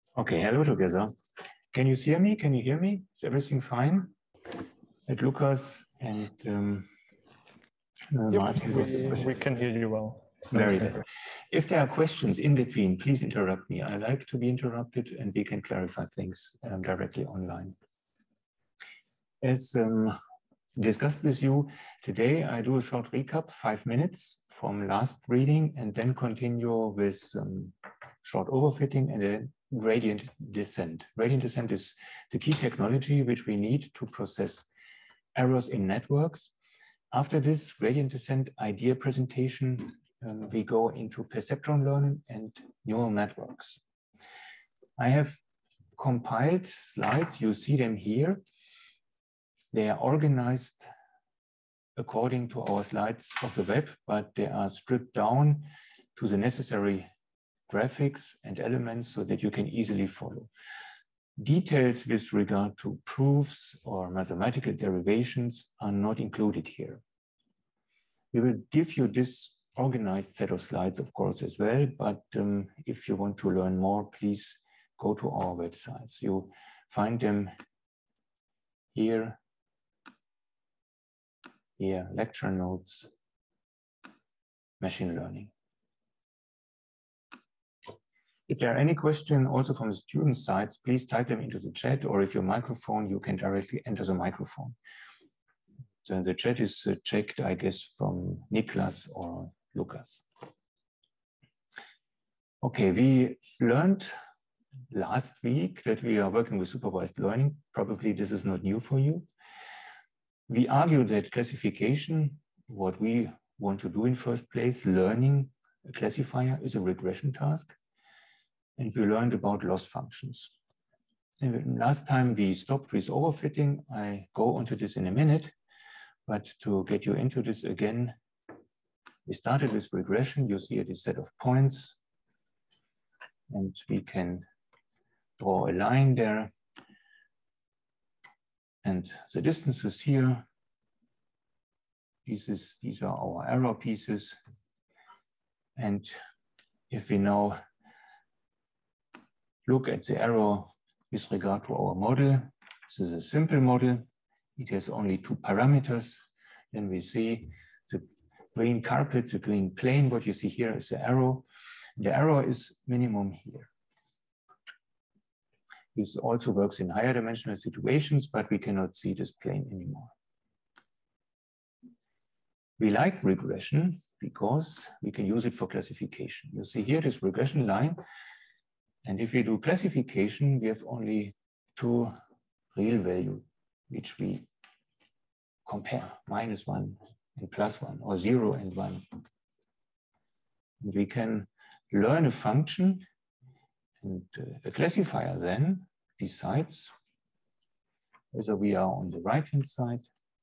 Okay, hello together. Can you hear me? Can you hear me? Is everything fine? At Lucas and Martin. We can hear you well. Very good. If there are questions in between, please interrupt me. I like to be interrupted and we can clarify things directly online. As discussed with you today, I do a short recap, 5 minutes from last reading, and then continue with short overfitting and then gradient descent. Gradient descent is the key technology which we need to process errors in networks. After this gradient descent idea presentation, we go into perceptron learning and neural networks. I have compiled slides, you see them here. They are organized according to our slides of the web, but they are stripped down to the necessary graphics and elements so that you can easily follow. Details with regard to proofs or mathematical derivations are not included here. We will give you this organized set of slides, of course, as well, but if you want to learn more, please go to our websites. You find them here, lecture notes, machine learning. If there are any questions also from the student sides, please type them into the chat, or if your microphone, you can directly enter the microphone. So the chat is checked, I guess, from Niklas or Lucas. Okay, we learned last week that we are working with supervised learning. Probably this is not new for you. We argue that classification, what we want to do in first place, learning a classifier is a regression task. And we learned about loss functions. And last time we stopped with overfitting. I go onto this in a minute, but to get you into this again, we started with regression. You see this set of points, and we can draw a line there. And the distances here, these are our error pieces. And if we now look at the error with regard to our model, this is a simple model. It has only 2 parameters. Then we see the green carpet, the green plane. What you see here is the arrow. The arrow is minimum here. This also works in higher dimensional situations, but we cannot see this plane anymore. We like regression because we can use it for classification. You see here this regression line. And if we do classification, we have only 2 real values, which we compare, -1 and +1, or 0 and 1. And we can learn a function, and a classifier then decides whether we are on the right-hand side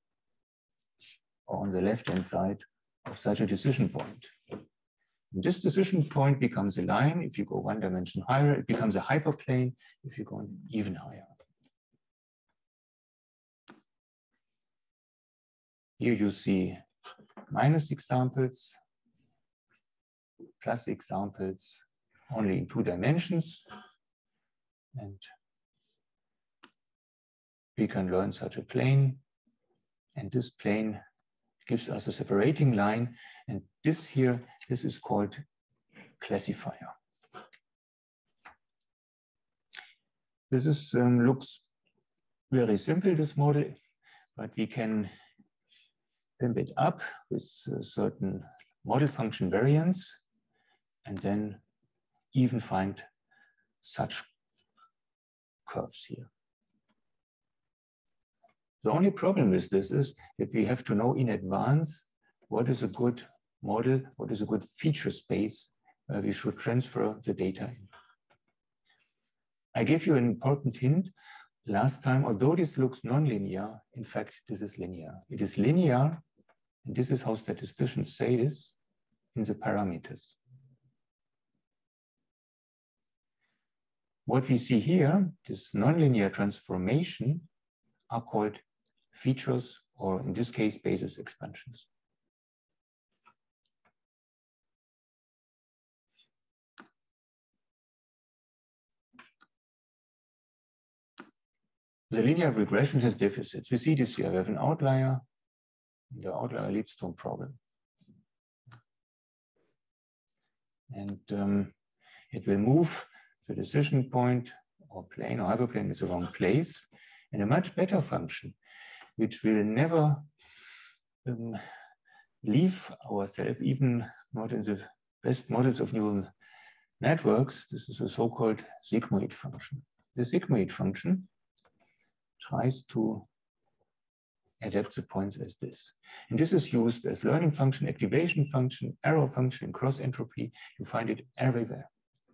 or on the left-hand side of such a decision point. And this decision point becomes a line. If you go 1 dimension higher, it becomes a hyperplane. If you go even higher. Here you see minus examples, plus examples, only in 2 dimensions. And we can learn such a plane. And this plane gives us a separating line. And this here, this is called classifier. This is, looks very simple, this model, but we can pimp it up with certain model function variants and then even find such curves here. The only problem with this is that we have to know in advance what is a good model, what is a good feature space where we should transfer the data in. I gave you an important hint last time. Although this looks nonlinear, in fact, this is linear. It is linear, and this is how statisticians say this in the parameters. What we see here, this nonlinear transformation, are called features, or in this case, basis expansions. The linear regression has deficits. We see this here. We have an outlier. The outlier leads to a problem. And it will move the decision point or plane or hyperplane is the wrong place. And a much better function, which will never leave ourselves, even not in the best models of neural networks. This is a so-called sigmoid function. The sigmoid function tries to adapt the points as this. And this is used as learning function, activation function, error function, cross entropy. You find it everywhere.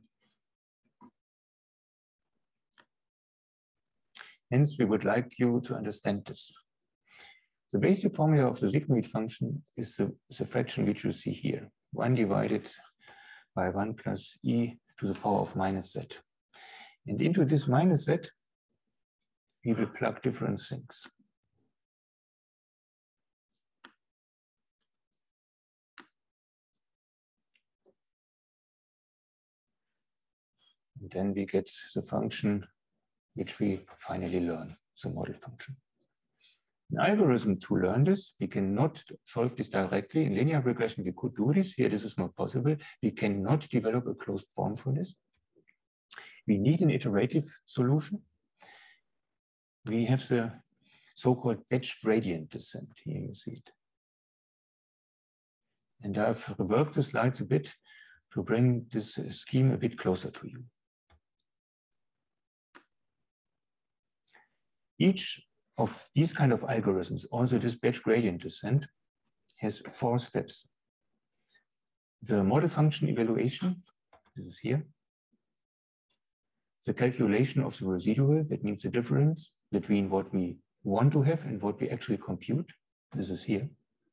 Hence, we would like you to understand this. The basic formula of the sigmoid function is the fraction which you see here, 1 divided by 1 plus e to the power of minus z. And into this minus z, we will plug different things. And then we get the function which we finally learn, the model function. An algorithm to learn this, we cannot solve this directly. In linear regression, we could do this. Here, this is not possible. We cannot develop a closed form for this. We need an iterative solution. We have the so-called batch gradient descent. Here you see it. And I've reworked the slides a bit to bring this scheme a bit closer to you. Each of these kind of algorithms, also this batch gradient descent, has 4 steps. The model function evaluation, this is here. The calculation of the residual, that means the difference between what we want to have and what we actually compute, this is here.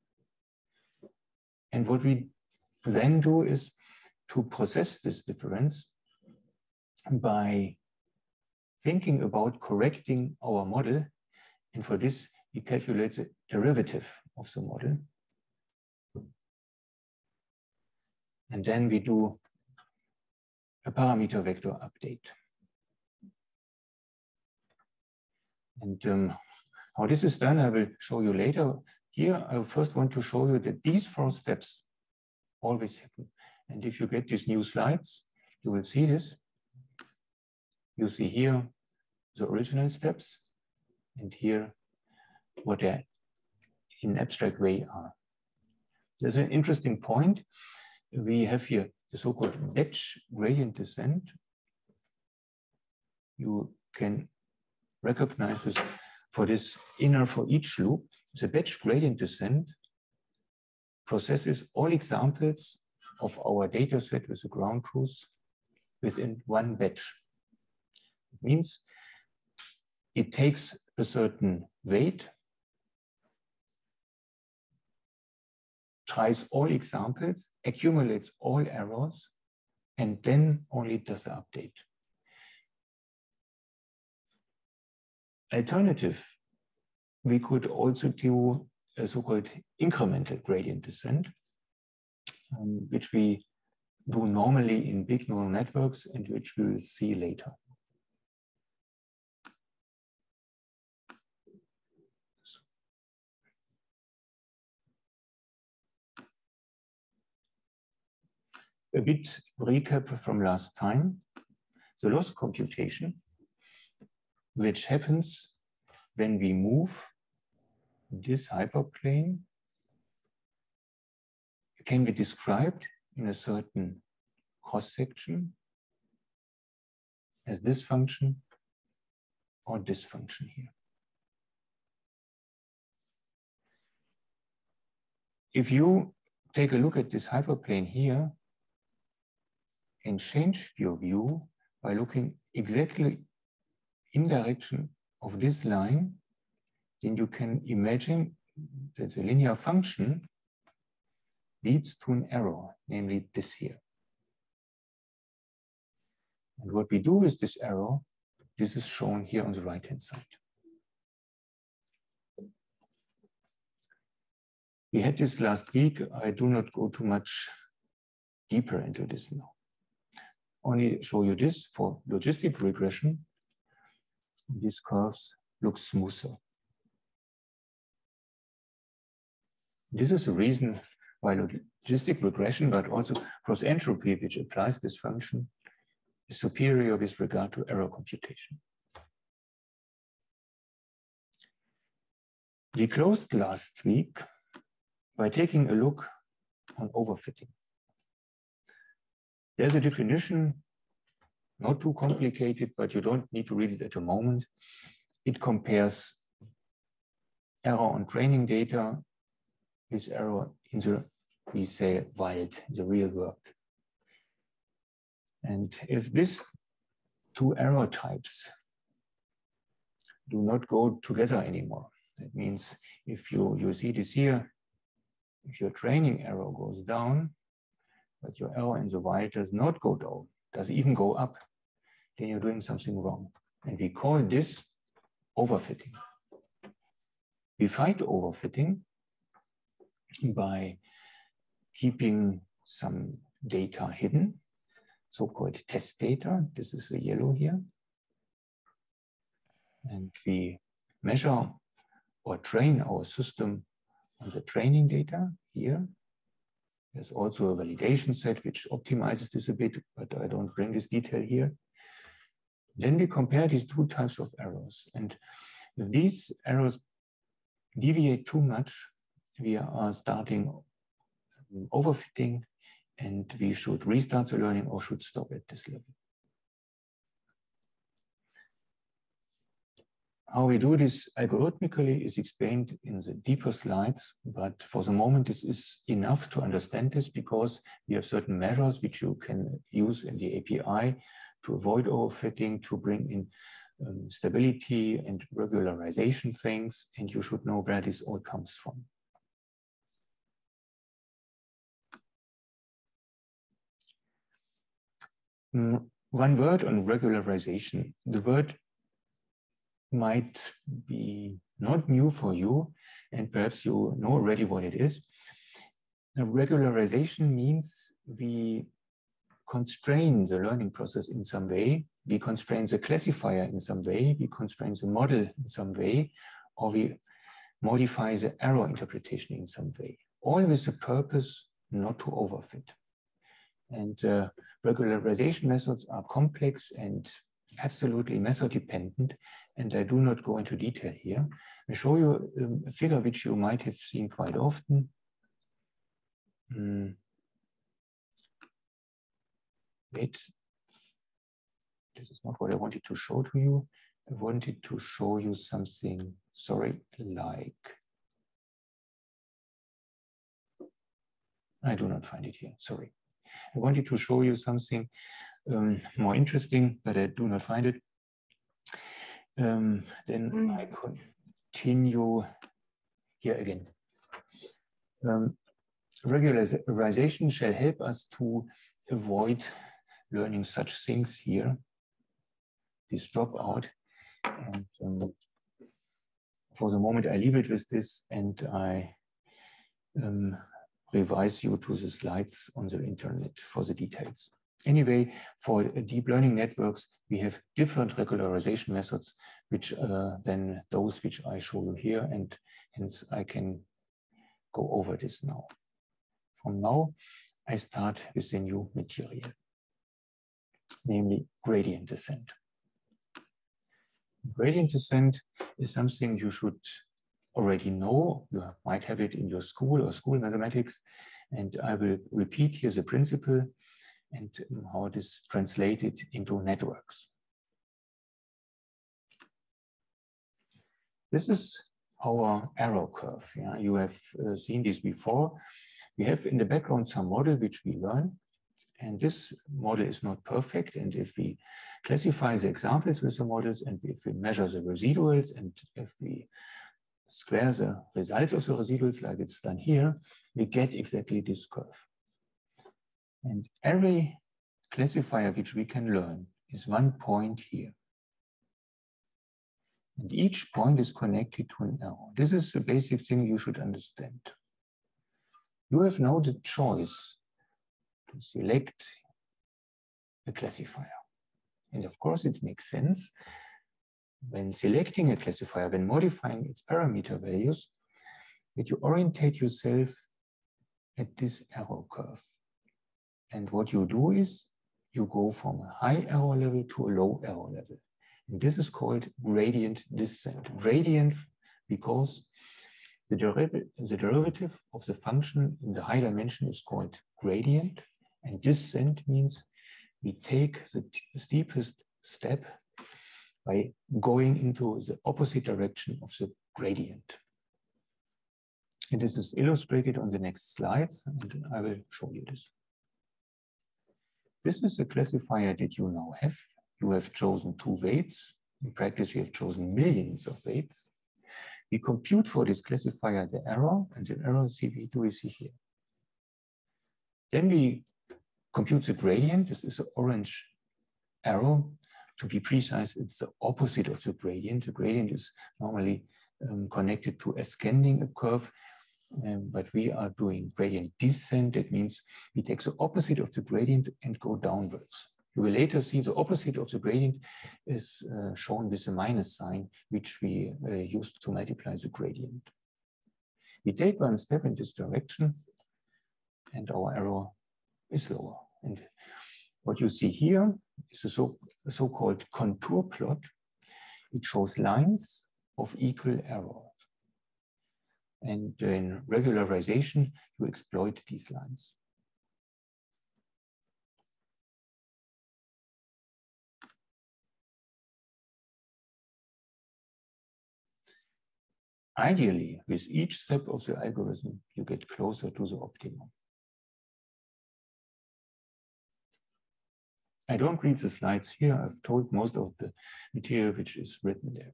And what we then do is to process this difference by thinking about correcting our model. And for this, we calculate the derivative of the model. And then we do a parameter vector update. And how this is done, I will show you later. Here, I first want to show you that these 4 steps always happen. And if you get these new slides, you will see this. You see here the original steps, and here what they in abstract way are. There's an interesting point. We have here the so-called batch gradient descent. You can recognize this for this inner for each loop. The batch gradient descent processes all examples of our data set with the ground truth within one batch. It means it takes a certain weight, tries all examples, accumulates all errors, and then only does the update. Alternative, we could also do a so-called incremental gradient descent, which we do normally in big neural networks and which we will see later. A bit recap from last time. The loss computation, which happens when we move this hyperplane, can be described in a certain cross-section as this function or this function here. If you take a look at this hyperplane here and change your view by looking exactly in direction of this line, then you can imagine that the linear function leads to an error, namely this here. And what we do with this error, this is shown here on the right-hand side. We had this last week. I do not go too much deeper into this now. Only show you this for logistic regression. These curves looks smoother. This is the reason why logistic regression, but also cross entropy, which applies this function, is superior with regard to error computation. We closed last week by taking a look on overfitting. There's a definition, not too complicated, but you don't need to read it at the moment. It compares error on training data with error in the, we say, wild, the real world. And if these two error types do not go together anymore, that means if you see this here, if your training error goes down, but your error in the wild does not go down, does even go up, then you're doing something wrong. And we call this overfitting. We fight overfitting by keeping some data hidden, so-called test data. This is the yellow here. And we measure or train our system on the training data here. There's also a validation set which optimizes this a bit, but I don't bring this detail here. Then we compare these two types of errors. And if these errors deviate too much, we are starting overfitting, and we should restart the learning or should stop at this level. How we do this algorithmically is explained in the deeper slides, but for the moment this is enough to understand this, because we have certain measures which you can use in the API to avoid overfitting, to bring in stability and regularization things, and you should know where this all comes from. One word on regularization. The word might be not new for you, and perhaps you know already what it is. The regularization means we constrain the learning process in some way, we constrain the classifier in some way, we constrain the model in some way, or we modify the error interpretation in some way, all with the purpose not to overfit. And regularization methods are complex and absolutely method dependent, and I do not go into detail here. I show you a figure which you might have seen quite often. Wait, this is not what I wanted to show to you. I wanted to show you something, sorry, like, I do not find it here, sorry. I wanted to show you something more interesting, but I do not find it. Then I continue here again. Regularization shall help us to avoid learning such things here, this dropout. And for the moment, I leave it with this, and I revise you to the slides on the internet for the details. Anyway, for deep learning networks, we have different regularization methods, which than those which I show you here, and hence I can go over this now. From now, I start with the new material, namely gradient descent. Gradient descent is something you should already know. You might have it in your school or school mathematics, and I will repeat here the principle and how it is translated into networks. This is our error curve. Yeah? You have seen this before. We have in the background some model which we learn, and this model is not perfect. And if we classify the examples with the models, and if we measure the residuals, and if we square the results of the residuals like it's done here, we get exactly this curve. And every classifier which we can learn is one point here. And each point is connected to an arrow. This is the basic thing you should understand. You have now the choice to select a classifier. And of course, it makes sense when selecting a classifier, when modifying its parameter values, that you orientate yourself at this error curve. And what you do is you go from a high error level to a low error level. And this is called gradient descent. Gradient because the derivative of the function in the high dimension is called gradient, and descent means we take the steepest step by going into the opposite direction of the gradient. And this is illustrated on the next slides, and I will show you this. This is a classifier that you now have. You have chosen 2 weights. In practice, we have chosen millions of weights. We compute for this classifier the error, and the error we see here. Then we compute the gradient. This is an orange arrow. To be precise, it's the opposite of the gradient. The gradient is normally connected to ascending a curve, but we are doing gradient descent. That means we take the opposite of the gradient and go downwards. You will later see the opposite of the gradient is shown with a minus sign, which we used to multiply the gradient. We take 1 step in this direction, and our error is lower. And what you see here is a so-called contour plot. It shows lines of equal error. And in regularization, you exploit these lines. Ideally, with each step of the algorithm, you get closer to the optimum. I don't read the slides here. I've told most of the material which is written there.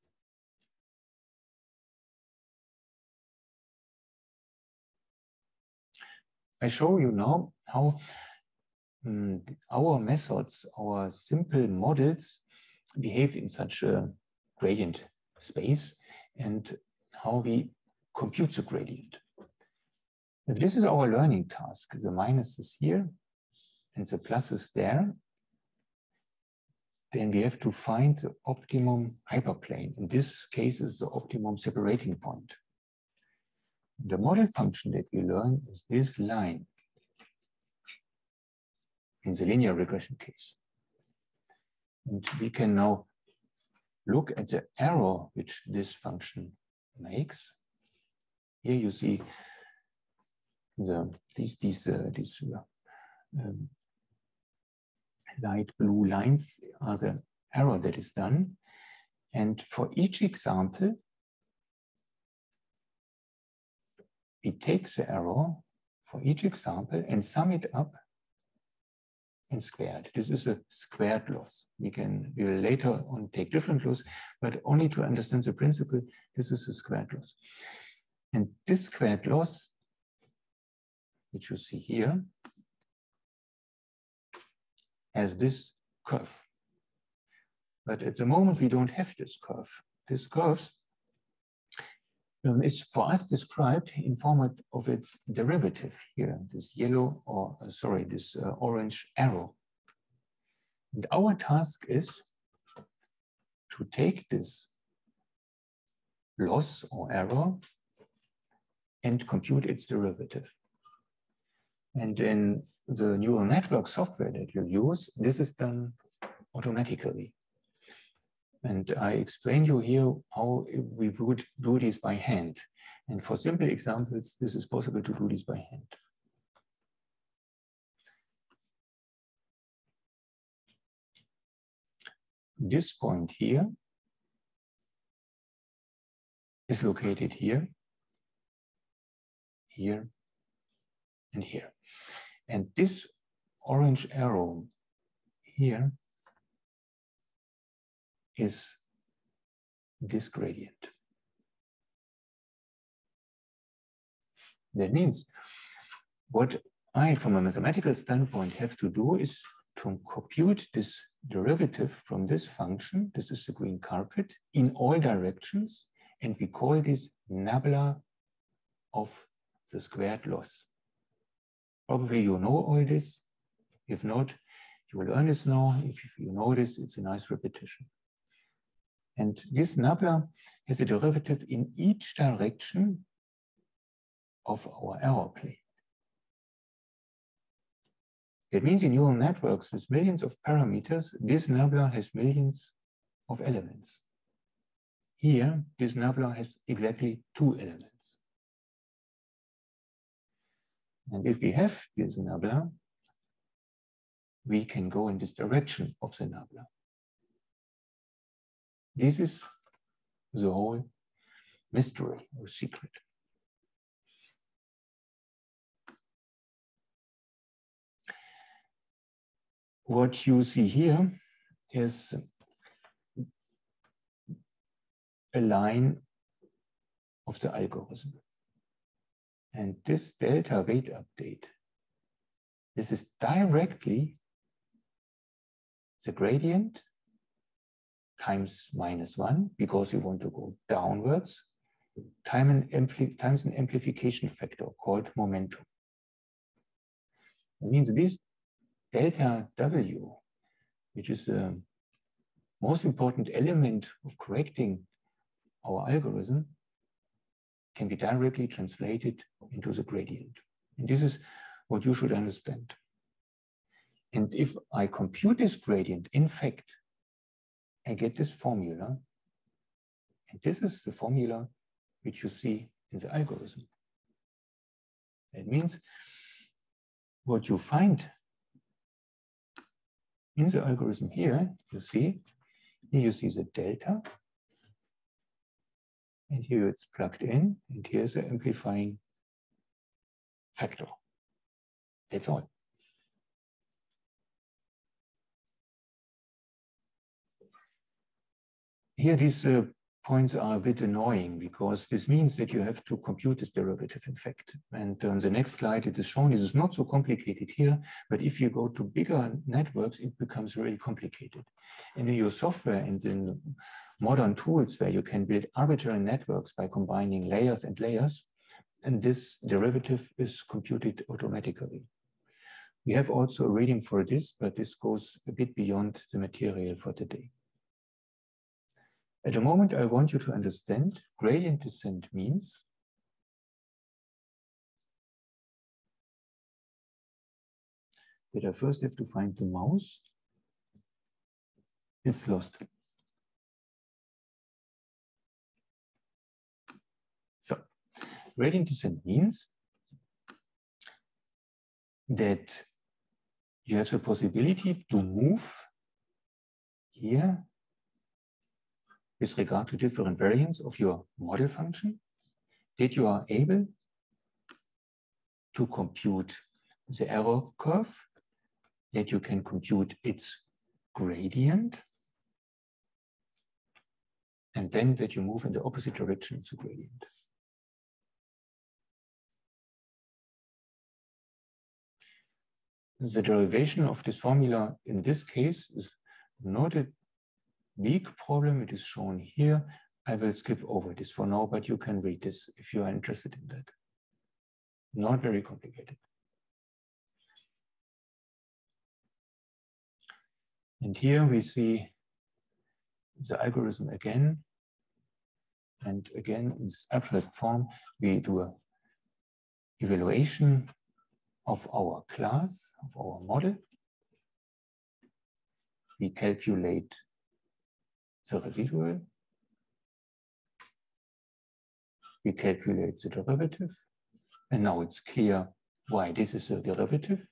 I show you now how our methods, our simple models behave in such a gradient space and how we compute the gradient. If this is our learning task, the minus is here and the plus is there, then we have to find the optimum hyperplane. In this case, is the optimum separating point. The model function that we learn is this line in the linear regression case. And we can now look at the error which this function makes. Here you see these light blue lines are the error that is done. And for each example, we take the error for each example and sum it up and square it. This is a squared loss. We will later on take different loss, but only to understand the principle, this is a squared loss. And this squared loss, which you see here, has this curve. But at the moment, we don't have this curve. This curve is for us described in form of its derivative here, this yellow, or sorry, this orange arrow. And our task is to take this loss or error and compute its derivative. And in the neural network software that you use, this is done automatically. And I explain you here how we would do this by hand. And for simple examples, this is possible to do this by hand. This point here is located here, here, and here. And this orange arrow here is this gradient. That means what I, from a mathematical standpoint, have to do is to compute this derivative from this function, this is the green carpet, in all directions, and we call this nabla of the squared loss. Probably you know all this. If not, you will learn this now. If you know this, it's a nice repetition. And this nabla has a derivative in each direction of our error plane. That means in neural networks with millions of parameters, this nabla has millions of elements. Here, this nabla has exactly 2 elements. And if we have this nabla, we can go in this direction of the nabla. This is the whole mystery or secret. What you see here is a line of the algorithm. And this delta weight update, this is directly the gradient times -1, because we want to go downwards, times an amplification factor called momentum. That means this delta W, which is the most important element of correcting our algorithm, can be directly translated into the gradient. And this is what you should understand. And if I compute this gradient, in fact, I get this formula. And this is the formula which you see in the algorithm. That means what you find in the algorithm here, you see the delta. And here it's plugged in, and here's the amplifying factor. That's all. Here, these points are a bit annoying because this means that you have to compute this derivative, in fact. And on the next slide, it is shown, it is not so complicated here, but if you go to bigger networks, it becomes really complicated. And in your software and in modern tools where you can build arbitrary networks by combining layers and layers, and this derivative is computed automatically. We have also a reading for this, but this goes a bit beyond the material for today. At the moment, I want you to understand gradient descent means that I first have to find the mouse. It's lost. So, gradient descent means that you have the possibility to move here with regard to different variants of your model function, that you are able to compute the error curve, that you can compute its gradient, and then that you move in the opposite direction of the gradient. The derivation of this formula in this case is not a big problem. It is shown here. I will skip over this for now, but you can read this if you are interested in that. Not very complicated. And here we see the algorithm again. And again, in this abstract form, we do an evaluation of our class, of our model. We calculate the residual. We calculate the derivative. And now it's clear why this is a derivative.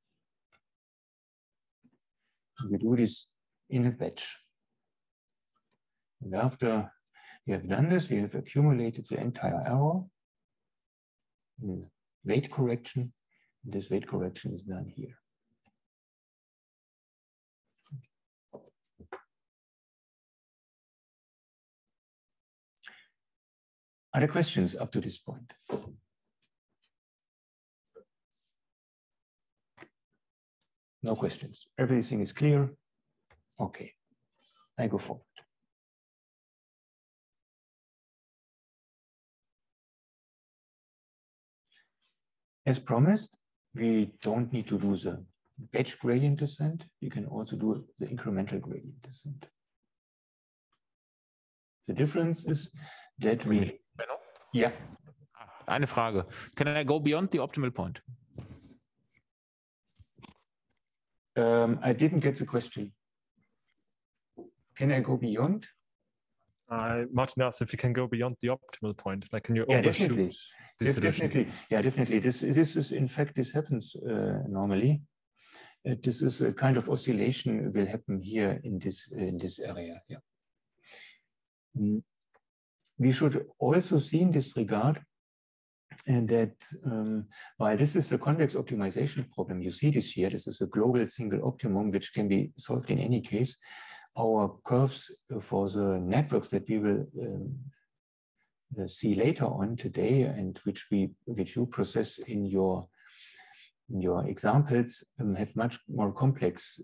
And we do this in a batch. And after we have done this, we have accumulated the entire error in weight correction. And this weight correction is done here. Other questions up to this point? No questions. Everything is clear? Okay, I go forward. As promised, we don't need to do the batch gradient descent. You can also do the incremental gradient descent. The difference is that we... Yeah. Eine Frage. Can I go beyond the optimal point? I didn't get the question. Can I go beyond? Martin asked if you can go beyond the optimal point, like can you Yeah, overshoot definitely. the solution? Definitely. Yeah, definitely. This is, in fact, this happens normally. This is a kind of oscillation will happen here in this area. Yeah. We should also see in this regard that while this is a convex optimization problem, you see this here, this is a global single optimum which can be solved in any case. Our curves for the networks that we will see later on today and which you process in your examples have much more complex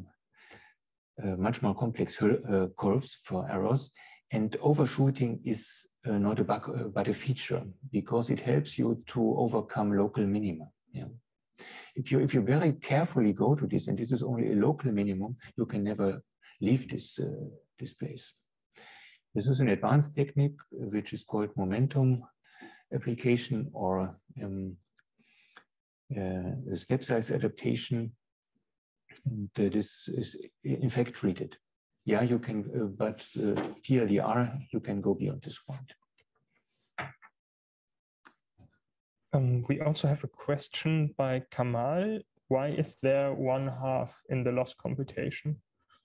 curves for errors, and overshooting is not a bug but a feature because it helps you to overcome local minima. Yeah. If you very carefully go to this, and this is only a local minimum, you can never leave this place. This is an advanced technique which is called momentum application or step size adaptation, and this is in fact treated. Yeah, you can, but TLDR, you can go beyond this point. We also have a question by Kamal. Why is there 1/2 in the loss computation?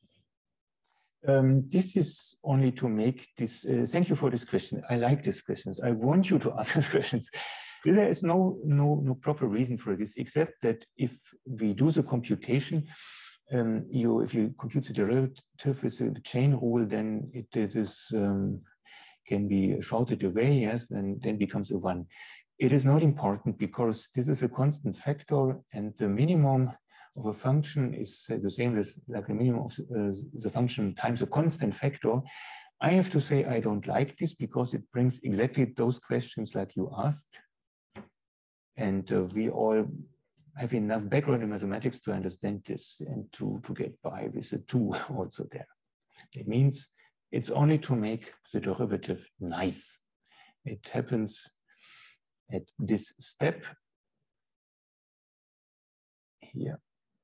This is only to make this, thank you for this question. I like these questions. I want you to ask these questions. There is no proper reason for this, except that if we do the computation, if you compute the derivative with the chain rule, then it is can be shorted away, yes, and then becomes a 1. It is not important because this is a constant factor, and the minimum of a function is the same as like the minimum of the function times a constant factor. I have to say I don't like this because it brings exactly those questions like you asked. And we all have enough background in mathematics to understand this and to get by with a 2 also there. It means it's only to make the derivative nice. It happens at this step here.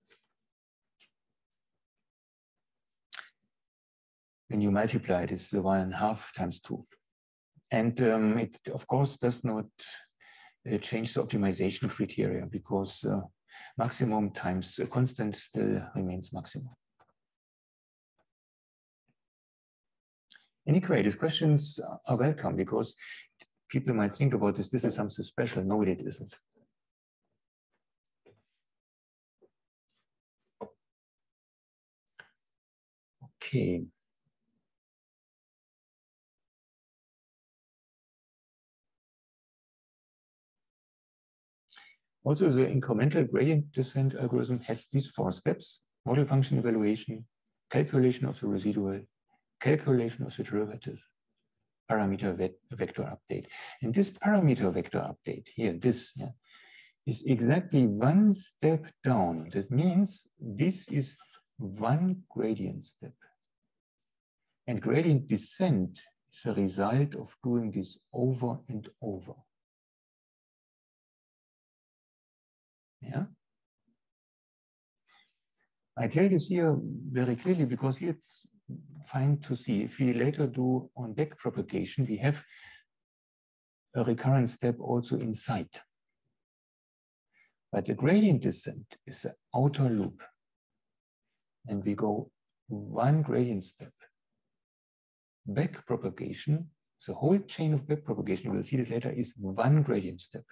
When you multiply this 1/2 times 2. And it, of course, does not change the optimization criteria because maximum times a constant still remains maximum. Anyway, these questions are welcome because people might think about this. This is something special. No, it isn't. Okay. Also, the incremental gradient descent algorithm has these 4 steps: model function evaluation, calculation of the residual, calculation of the derivative, parameter vector update. And this parameter vector update here, this is exactly 1 step down. That means this is 1 gradient step. And gradient descent is a result of doing this over and over. Yeah. I tell this here very clearly because here it's fine to see. If we later do on back propagation, we have a recurrent step also inside. But the gradient descent is the outer loop. And we go 1 gradient step. Back propagation, the whole chain of back propagation, we'll see this later, is 1 gradient step.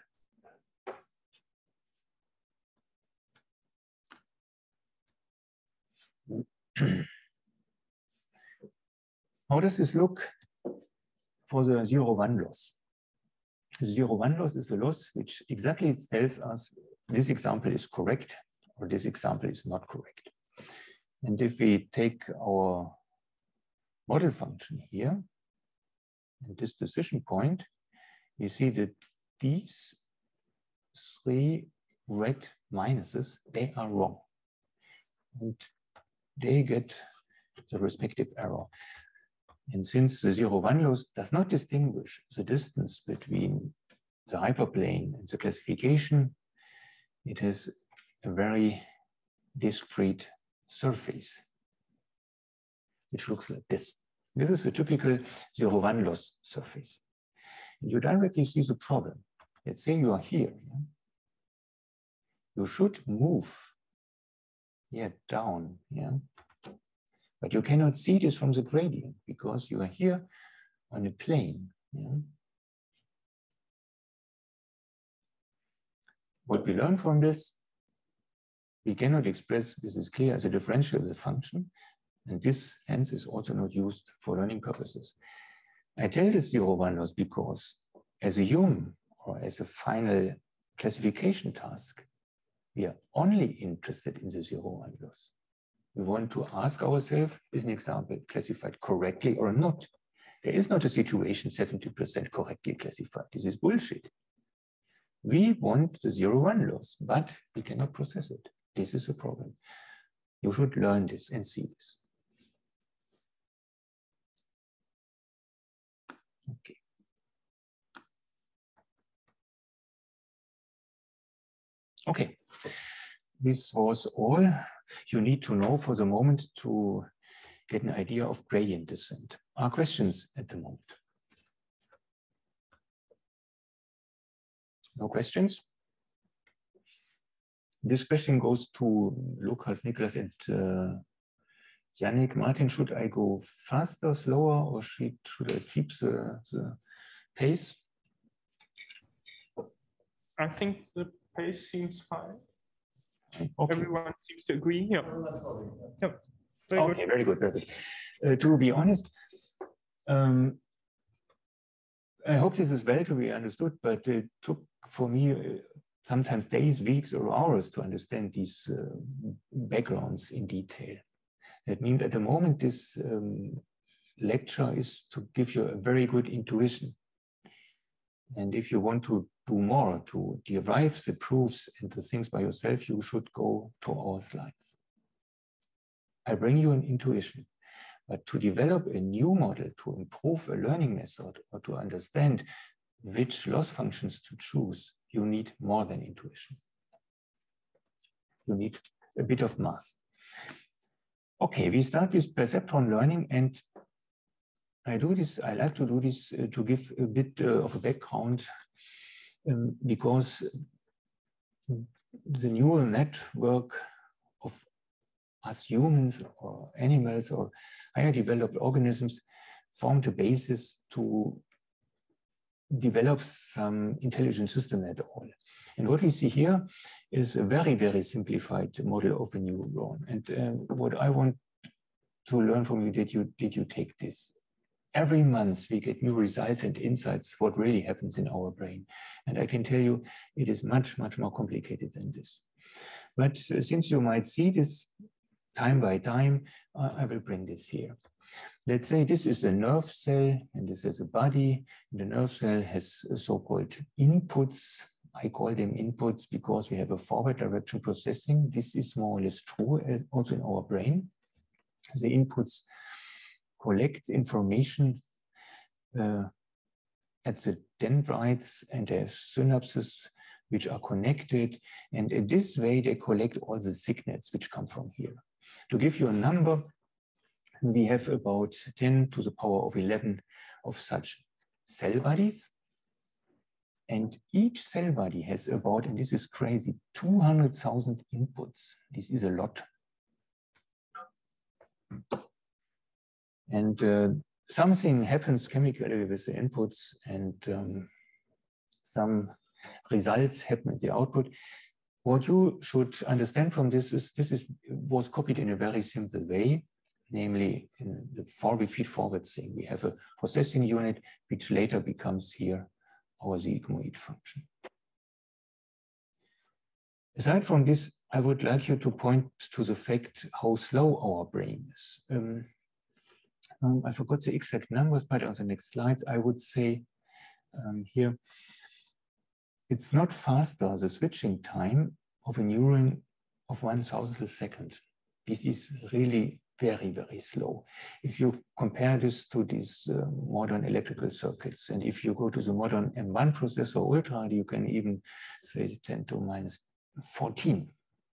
How does this look for the 0-1 loss? The 0-1 loss is a loss which exactly tells us this example is correct or this example is not correct. And if we take our model function here and this decision point, we see that these 3 red minuses, they are wrong. And they get the respective error. And since the 0-1 loss does not distinguish the distance between the hyperplane and the classification, it has a very discrete surface, which looks like this. This is a typical 0-1 loss surface. And you directly see the problem. Let's say you are here. Yeah? You should move here down, yeah? But you cannot see this from the gradient because you are here on a plane. Yeah? What we learn from this, we cannot express this is clear as a differential of the function, and this hence is also not used for learning purposes. I tell this 0-1 loss because as a human or as a final classification task, we are only interested in the 0-1 loss. We want to ask ourselves, is an example classified correctly or not? There is not a situation 70% correctly classified. This is bullshit. We want the 0-1 loss, but we cannot process it. This is a problem. You should learn this and see this. Okay. Okay. This was all you need to know for the moment to get an idea of gradient descent. Are questions at the moment? No questions? This question goes to Lukas, Nicholas, and Yannick. Martin, should I go faster, slower, or should I keep the pace? I think the pace seems fine. Okay. Everyone seems to agree. Yeah. Yep. Very Okay, good. very good, very good. To be honest, I hope this is well to be understood, but it took for me sometimes days, weeks, or hours to understand these backgrounds in detail. That means at the moment this lecture is to give you a very good intuition. And if you want to do more, to derive the proofs and the things by yourself, you should go to our slides. I bring you an intuition, but to develop a new model, to improve a learning method, or to understand which loss functions to choose, you need more than intuition. You need a bit of math. Okay, we start with perceptron learning, and I like to do this to give a bit of a background because the neural network of us humans or animals or higher developed organisms form the basis to develop some intelligent system at all. And what we see here is a very, very simplified model of a neuron. And what I want to learn from you, did you take this? Every month we get new results and insights what really happens in our brain. And I can tell you it is much, much more complicated than this. But since you might see this time by time, I will bring this here. Let's say this is a nerve cell and this is a body. And the nerve cell has so-called inputs. I call them inputs because we have a forward direction processing. This is more or less true also in our brain. The inputs collect information at the dendrites and their synapses which are connected, and in this way they collect all the signals which come from here. To give you a number, we have about 10 to the power of 11 of such cell bodies, and each cell body has about, and this is crazy, 200,000 inputs. This is a lot. And something happens chemically with the inputs, and some results happen at the output. What you should understand from this is was copied in a very simple way, namely in the forward feed-forward thing. We have a processing unit which later becomes here our sigmoid function. Aside from this, I would like you to point to the fact how slow our brain is. I forgot the exact numbers, but on the next slides, I would say here, it's not faster, the switching time of a neuron of 1,000th second. This is really very, very slow. If you compare this to these modern electrical circuits, and if you go to the modern M1 processor Ultra, you can even say 10 to minus 14.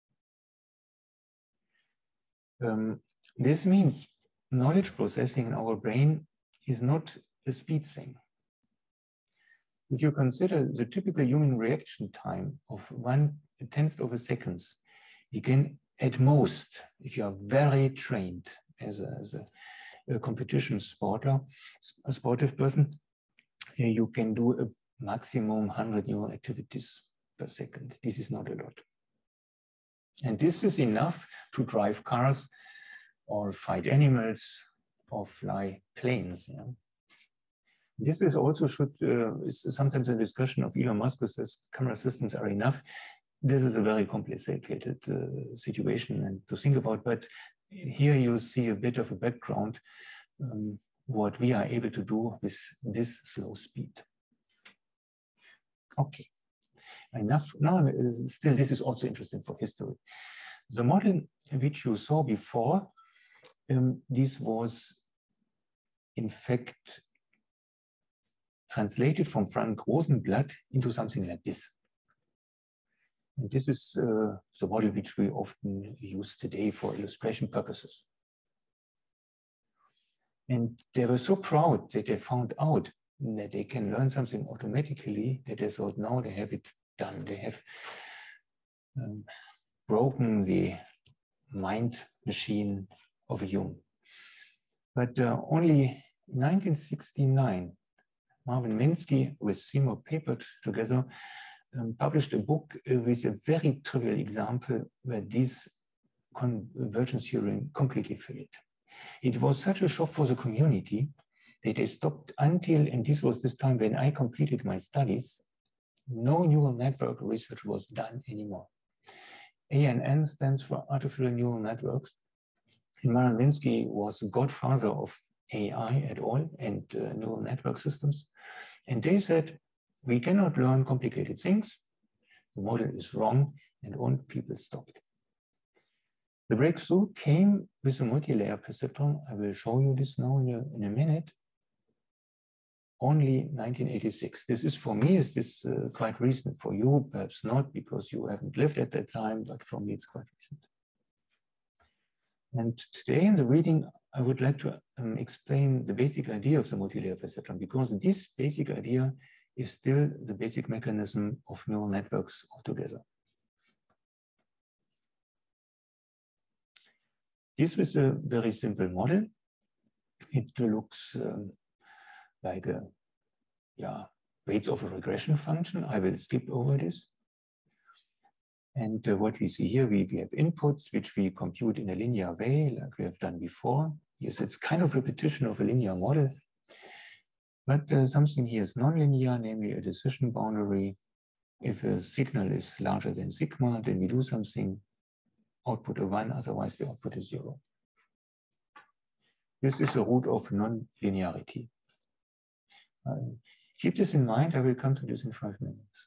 This means knowledge processing in our brain is not a speed thing. If you consider the typical human reaction time of 1/10 of a second, you can at most, if you are very trained as a competition sportive person, you can do a maximum 100 neural activities per second. This is not a lot. And this is enough to drive cars or fight animals or fly planes. Yeah? This is also is sometimes a discussion of Elon Musk who says camera systems are enough. This is a very complicated situation and to think about, but here you see a bit of a background, what we are able to do with this slow speed. Okay, enough. Now, still, this is also interesting for history. The model which you saw before, this was in fact translated from Frank Rosenblatt into something like this. And this is the model which we often use today for illustration purposes. And they were so proud that they found out that they can learn something automatically that they thought, now they have it done. They have broken the mind machine of a human. But only in 1969, Marvin Minsky with Seymour Papert together published a book with a very trivial example where this convergence theorem completely failed. It was such a shock for the community that they stopped until, and this was this time when I completed my studies, no neural network research was done anymore. ANN stands for Artificial Neural Networks. And Marvin Minsky was the godfather of AI at all and neural network systems. And they said, we cannot learn complicated things. The model is wrong, and all people stopped. The breakthrough came with a multi-layer perceptron. I will show you this now in a minute. Only 1986. This is for me, is this quite recent? For you, perhaps not, because you haven't lived at that time, but for me, it's quite recent. And today in the reading, I would like to explain the basic idea of the multi-layer perceptron, because this basic idea is still the basic mechanism of neural networks altogether. This was a very simple model. It looks like a weights of a regression function. I will skip over this. And what we see here, we have inputs which we compute in a linear way, like we have done before. Yes, it's kind of repetition of a linear model. But something here is nonlinear, namely a decision boundary. If a signal is larger than sigma, then we do something, output a 1, otherwise the output is 0. This is the root of nonlinearity. Keep this in mind, I will come to this in 5 minutes.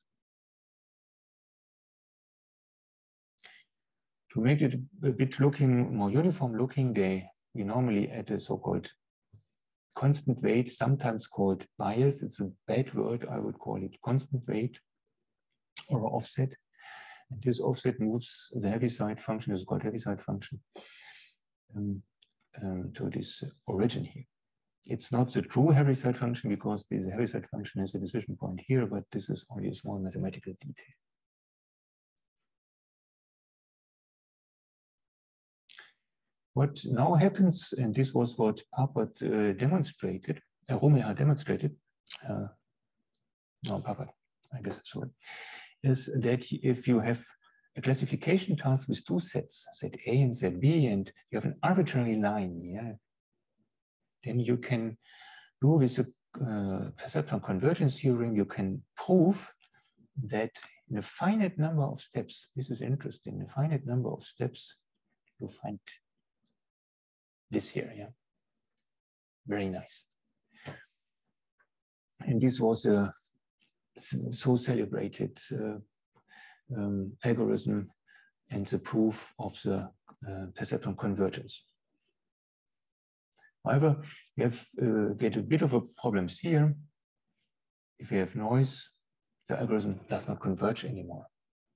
To make it a bit more uniform looking, we normally add a so-called constant weight, sometimes called bias. It's a bad word. I would call it constant weight or offset. And this offset moves the Heaviside function, is called Heaviside function, to this origin here. It's not the true Heaviside function because the Heaviside function has a decision point here, but this is only a small mathematical detail. What now happens, and this was what Papert demonstrated, Romeha demonstrated, no, Papert, I guess it's right, is that if you have a classification task with 2 sets, set A and set B, and you have an arbitrary line here, then you can do with the perceptron convergence theorem, you can prove that in a finite number of steps, this is interesting, in a finite number of steps, you find this here, yeah, very nice. And this was a so celebrated algorithm and the proof of the perceptron convergence. However, we have get a bit of a problems here. If we have noise, the algorithm does not converge anymore.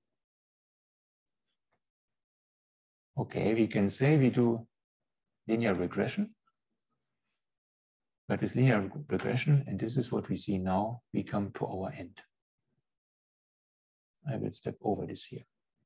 Okay, we can say we do linear regression, but with linear regression, and this is what we see now, we come to our end. I will step over this here.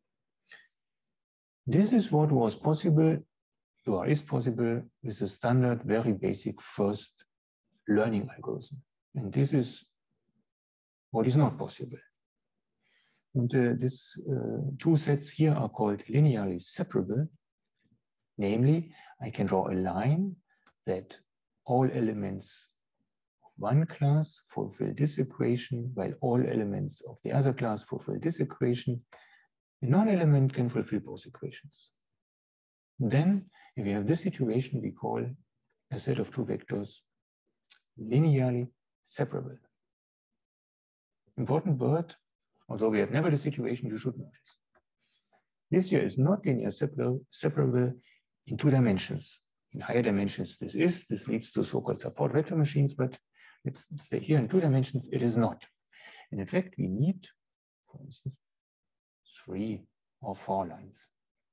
This is what was possible, or is possible, with a standard, very basic first learning algorithm. And this is what is not possible. And these two sets here are called linearly separable. Namely, I can draw a line that all elements of one class fulfill this equation, while all elements of the other class fulfill this equation. A non-element can fulfill both equations. Then, if we have this situation, we call a set of two vectors linearly separable. Important word, although we have never the situation, you should know this. This here is not linearly separable in 2 dimensions. In higher dimensions, this leads to so-called support vector machines, but let's stay here in 2 dimensions, it is not. And in fact, we need, for instance, 3 or 4 lines.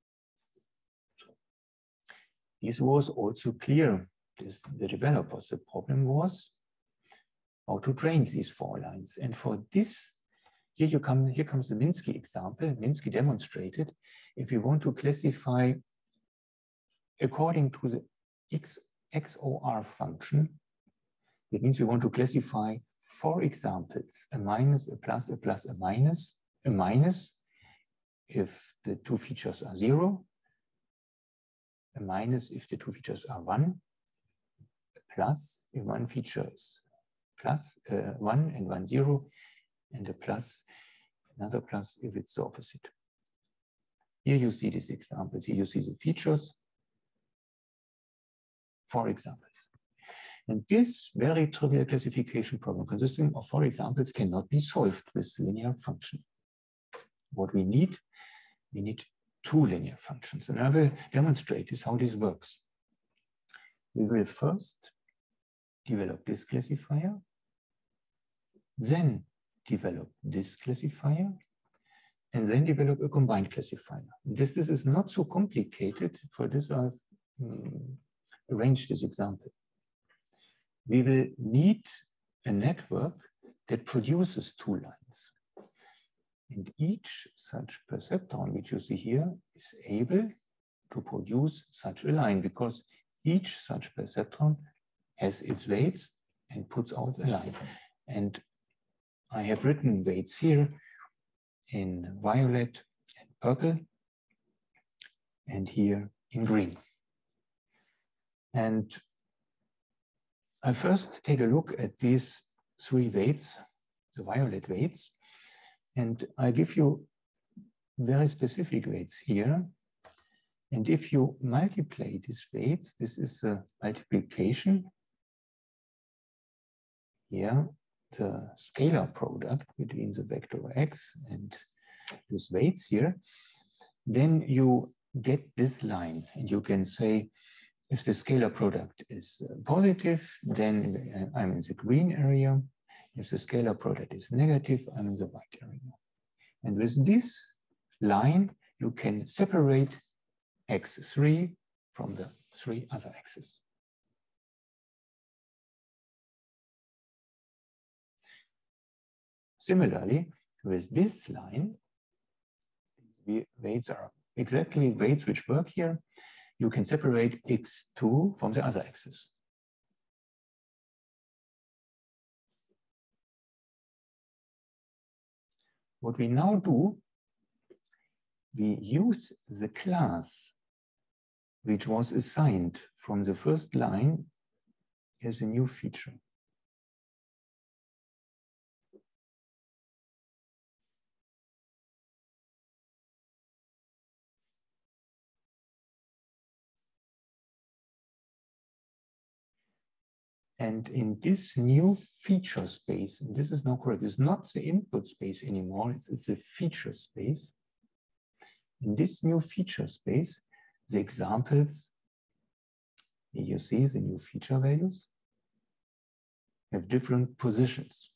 This was also clear. The developers, the problem was how to train these 4 lines. And for this, here comes the Minsky example. Minsky demonstrated if you want to classify according to the XOR function, it means we want to classify 4 examples, a minus, a plus, a plus, a minus if the 2 features are 0, a minus if the 2 features are 1, a plus if one feature is plus 1 and 1, 0, and a plus, another plus if it's the opposite. Here you see these examples. Here you see the features. 4 examples. And this very trivial classification problem consisting of 4 examples cannot be solved with linear function. What we need 2 linear functions. And I will demonstrate this, how this works. We will first develop this classifier, then develop this classifier, and then develop a combined classifier. This is not so complicated. For this, I've arranged this example. We will need a network that produces 2 lines. And each such perceptron, which you see here, is able to produce such a line because each such perceptron has its weights and puts out a line. And I have written weights here in violet and purple, and here in green. And I first take a look at these 3 weights, the violet weights, and I give you very specific weights here. And if you multiply these weights, this is a multiplication. Here, the scalar product between the vector x and these weights here, then you get this line, and you can say, if the scalar product is positive, then I'm in the green area. If the scalar product is negative, I'm in the white area. And with this line, you can separate x3 from the 3 other x's. Similarly, with this line, weights are exactly weights which work here. You can separate x2 from the other x's. What we now do, we use the class which was assigned from the first line as a new feature. And in this new feature space, and this is now correct, it's not the input space anymore, it's a feature space. In this new feature space, the examples You see the new feature values have different positions.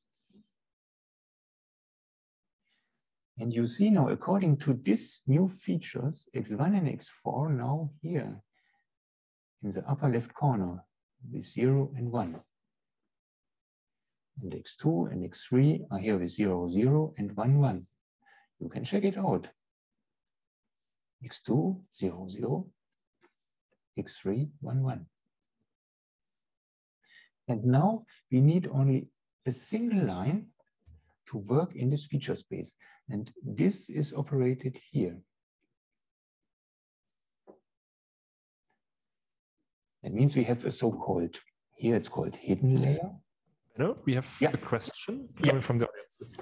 And you see now, according to these new features, x1 and x4 now here in the upper left corner with 0 and 1. And x2 and x3 are here with 0, 0 and 1, 1. You can check it out. x2, 0, 0, x3, 1, 1. And now we need only a single line to work in this feature space. And this is operated here. That means we have a so-called, here it's called hidden layer. No, we have a question coming from the audience.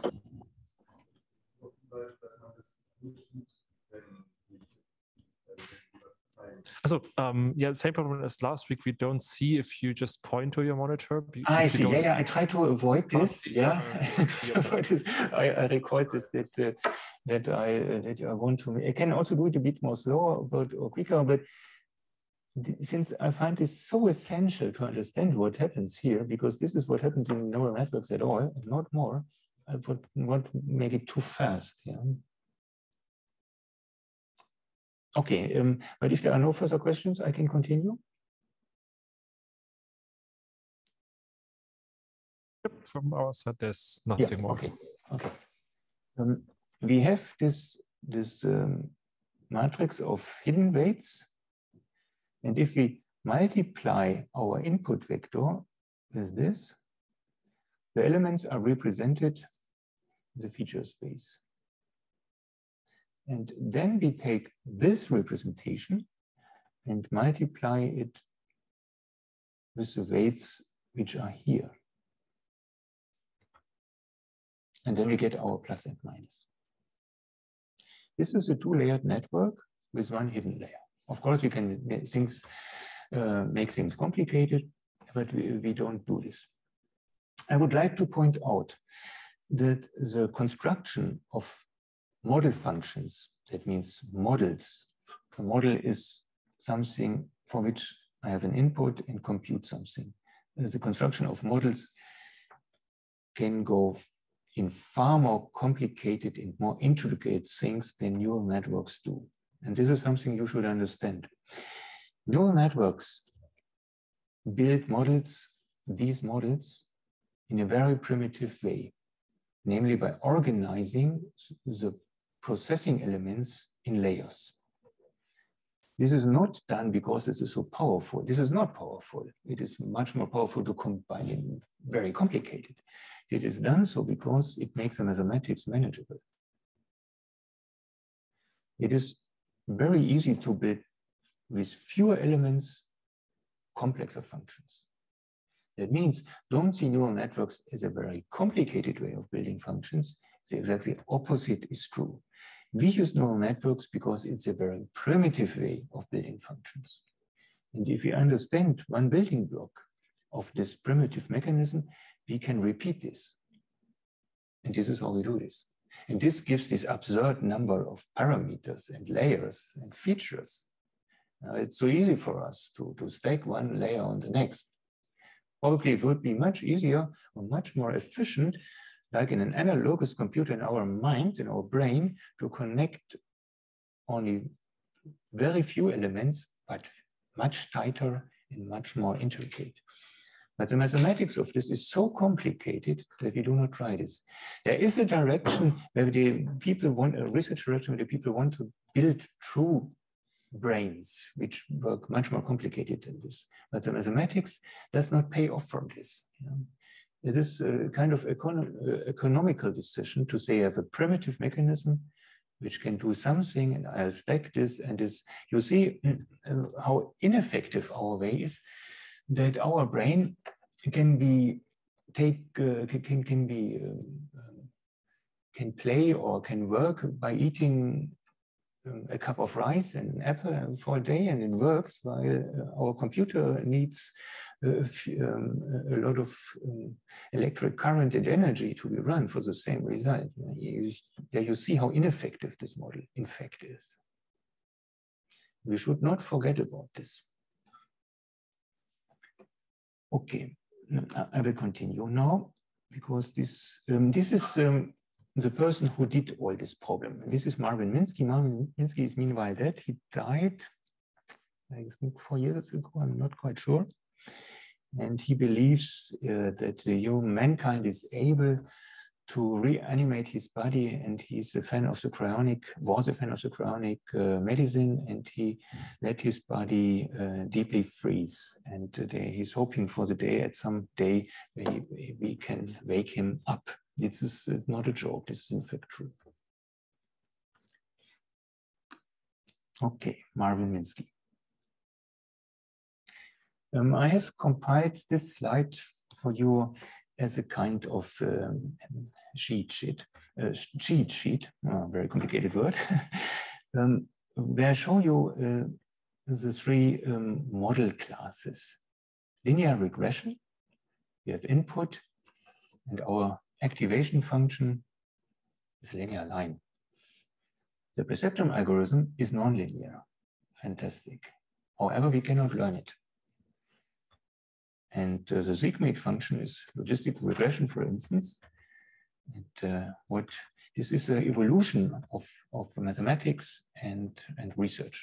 Also, yeah, same problem as last week. We don't see if you just point to your monitor. I see. Yeah, I try to avoid this. Yeah, I record this that I want to. I can also do it a bit more slower or quicker, but since I find this so essential to understand what happens here, because this is what happens in neural networks at all, and not more, I would not make it too fast. Yeah. Okay, but if there are no further questions, I can continue. Yep, from our side, there's nothing more. Okay. Okay. We have this matrix of hidden weights, and if we multiply our input vector with this, the elements are represented in the feature space. And then we take this representation and multiply it with the weights which are here. And then we get our plus and minus. This is a two-layered network with one hidden layer. Of course, we can make things complicated, but we don't do this. I would like to point out that the construction of model functions, that means models. A model is something for which I have an input and compute something. The construction of models can go in far more complicated and more intricate things than neural networks do. And this is something you should understand. Neural networks build models, these models, in a very primitive way, namely by organizing the processing elements in layers. This is not done because this is so powerful. This is not powerful. It is much more powerful to combine it very complicated. It is done so because it makes the mathematics manageable. It is very easy to build with fewer elements complexer functions. That means don't see neural networks as a very complicated way of building functions. The exactly opposite is true. We use neural networks because it's a very primitive way of building functions. And if we understand one building block of this primitive mechanism, we can repeat this. And this is how we do this. And this gives this absurd number of parameters and layers and features. It's so easy for us to stack one layer on the next. Probably it would be much easier or much more efficient, like in an analogous computer in our mind, in our brain, to connect only very few elements, but much tighter and much more intricate. But the mathematics of this is so complicated that we do not try this. There is a direction where people want, a research direction where the people want to build true brains, which work much more complicated than this. But the mathematics does not pay off from this. It is a kind of economical decision to say I have a primitive mechanism which can do something, and I'll stack this and this. You see how ineffective our way is, that our brain can play or can work by eating a cup of rice and an apple for a day, and it works, while our computer needs a lot of electric current and energy to be run for the same result. There you see how ineffective this model in fact is. We should not forget about this. Okay, I will continue now because this is the person who did all this problem. This is Marvin Minsky. Marvin Minsky is meanwhile dead. He died, I think 4 years ago, I'm not quite sure. And he believes that mankind is able to reanimate his body, and he's a fan of the cryonic, was a fan of the cryonic medicine, and he let his body deeply freeze. And he's hoping for the day, at some day, we can wake him up. This is not a joke, this is in fact true. Okay, Marvin Minsky. I have compiled this slide for you as a kind of cheat sheet, very complicated word, where I show you the three model classes. Linear regression, we have input, and our activation function is a linear line. The perceptron algorithm is nonlinear, fantastic. However, we cannot learn it. And the Siegmund function is logistic regression, for instance. And this is an evolution of mathematics and research.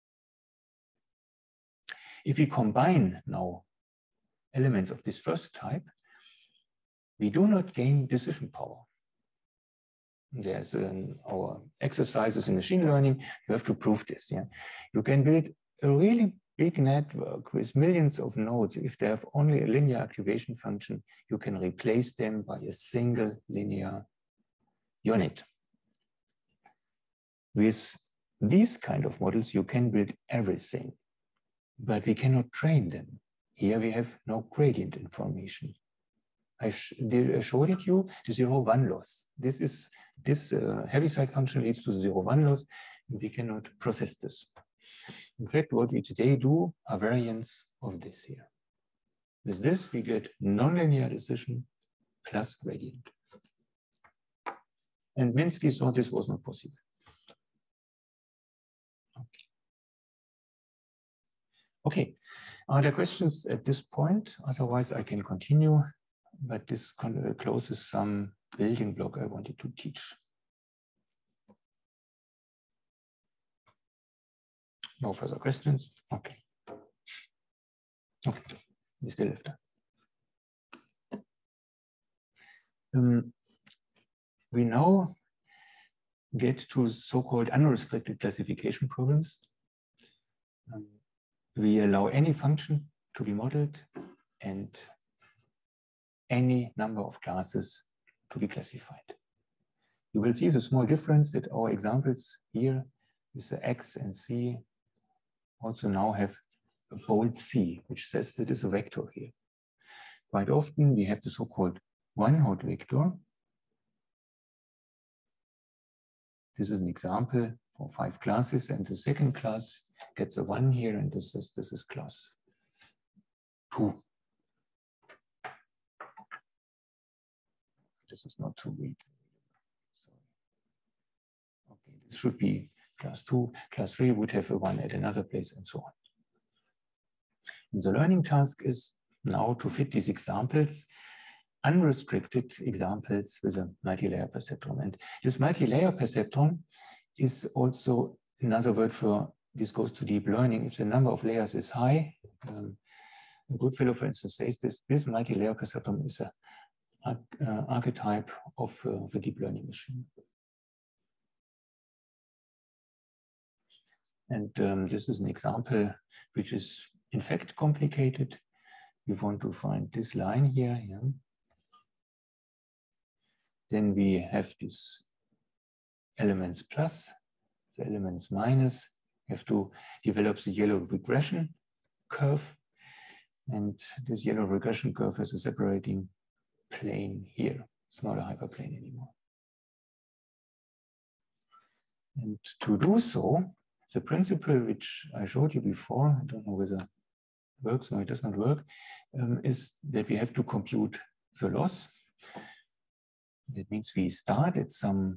If we combine now elements of this first type, we do not gain decision power. There's our exercises in machine learning. You have to prove this. Yeah, you can build a really big network with millions of nodes. If they have only a linear activation function, you can replace them by a single linear unit. With these kind of models, you can build everything, but we cannot train them. Here we have no gradient information. I showed it you the 0-1 loss. This Heaviside function leads to the 0-1 loss, and we cannot process this. In fact, what we today do are variants of this here. With this, we get nonlinear decision plus gradient. And Minsky thought this was not possible. Okay, are there questions at this point? Otherwise, I can continue, but this closes some building block I wanted to teach. No further questions? Okay. Okay, we still have time. We now get to so-called unrestricted classification problems. We allow any function to be modeled and any number of classes to be classified. You will see the small difference that our examples here with the X and C also now have a bold C, which says that is a vector here. Quite often we have the so-called one-hot vector. This is an example for 5 classes, and the second class gets a 1 here, and this is class 2. This is not too weak. Okay, this should be class 2. Class 3 would have a 1 at another place, and so on. And the learning task is now to fit these examples, unrestricted examples, with a multi-layer perceptron. And this multi-layer perceptron is also another word for, this goes to deep learning. If the number of layers is high, Goodfellow, for instance, says this multi-layer perceptron is an archetype of the deep learning machine. And this is an example which is in fact complicated. We want to find this line here. Yeah. Then we have this elements plus, the elements minus. We have to develop the yellow regression curve. And this yellow regression curve has a separating plane here. It's not a hyperplane anymore. And to do so, the principle which I showed you before, I don't know whether it works or it does not work, is that we have to compute the loss. That means we start at some,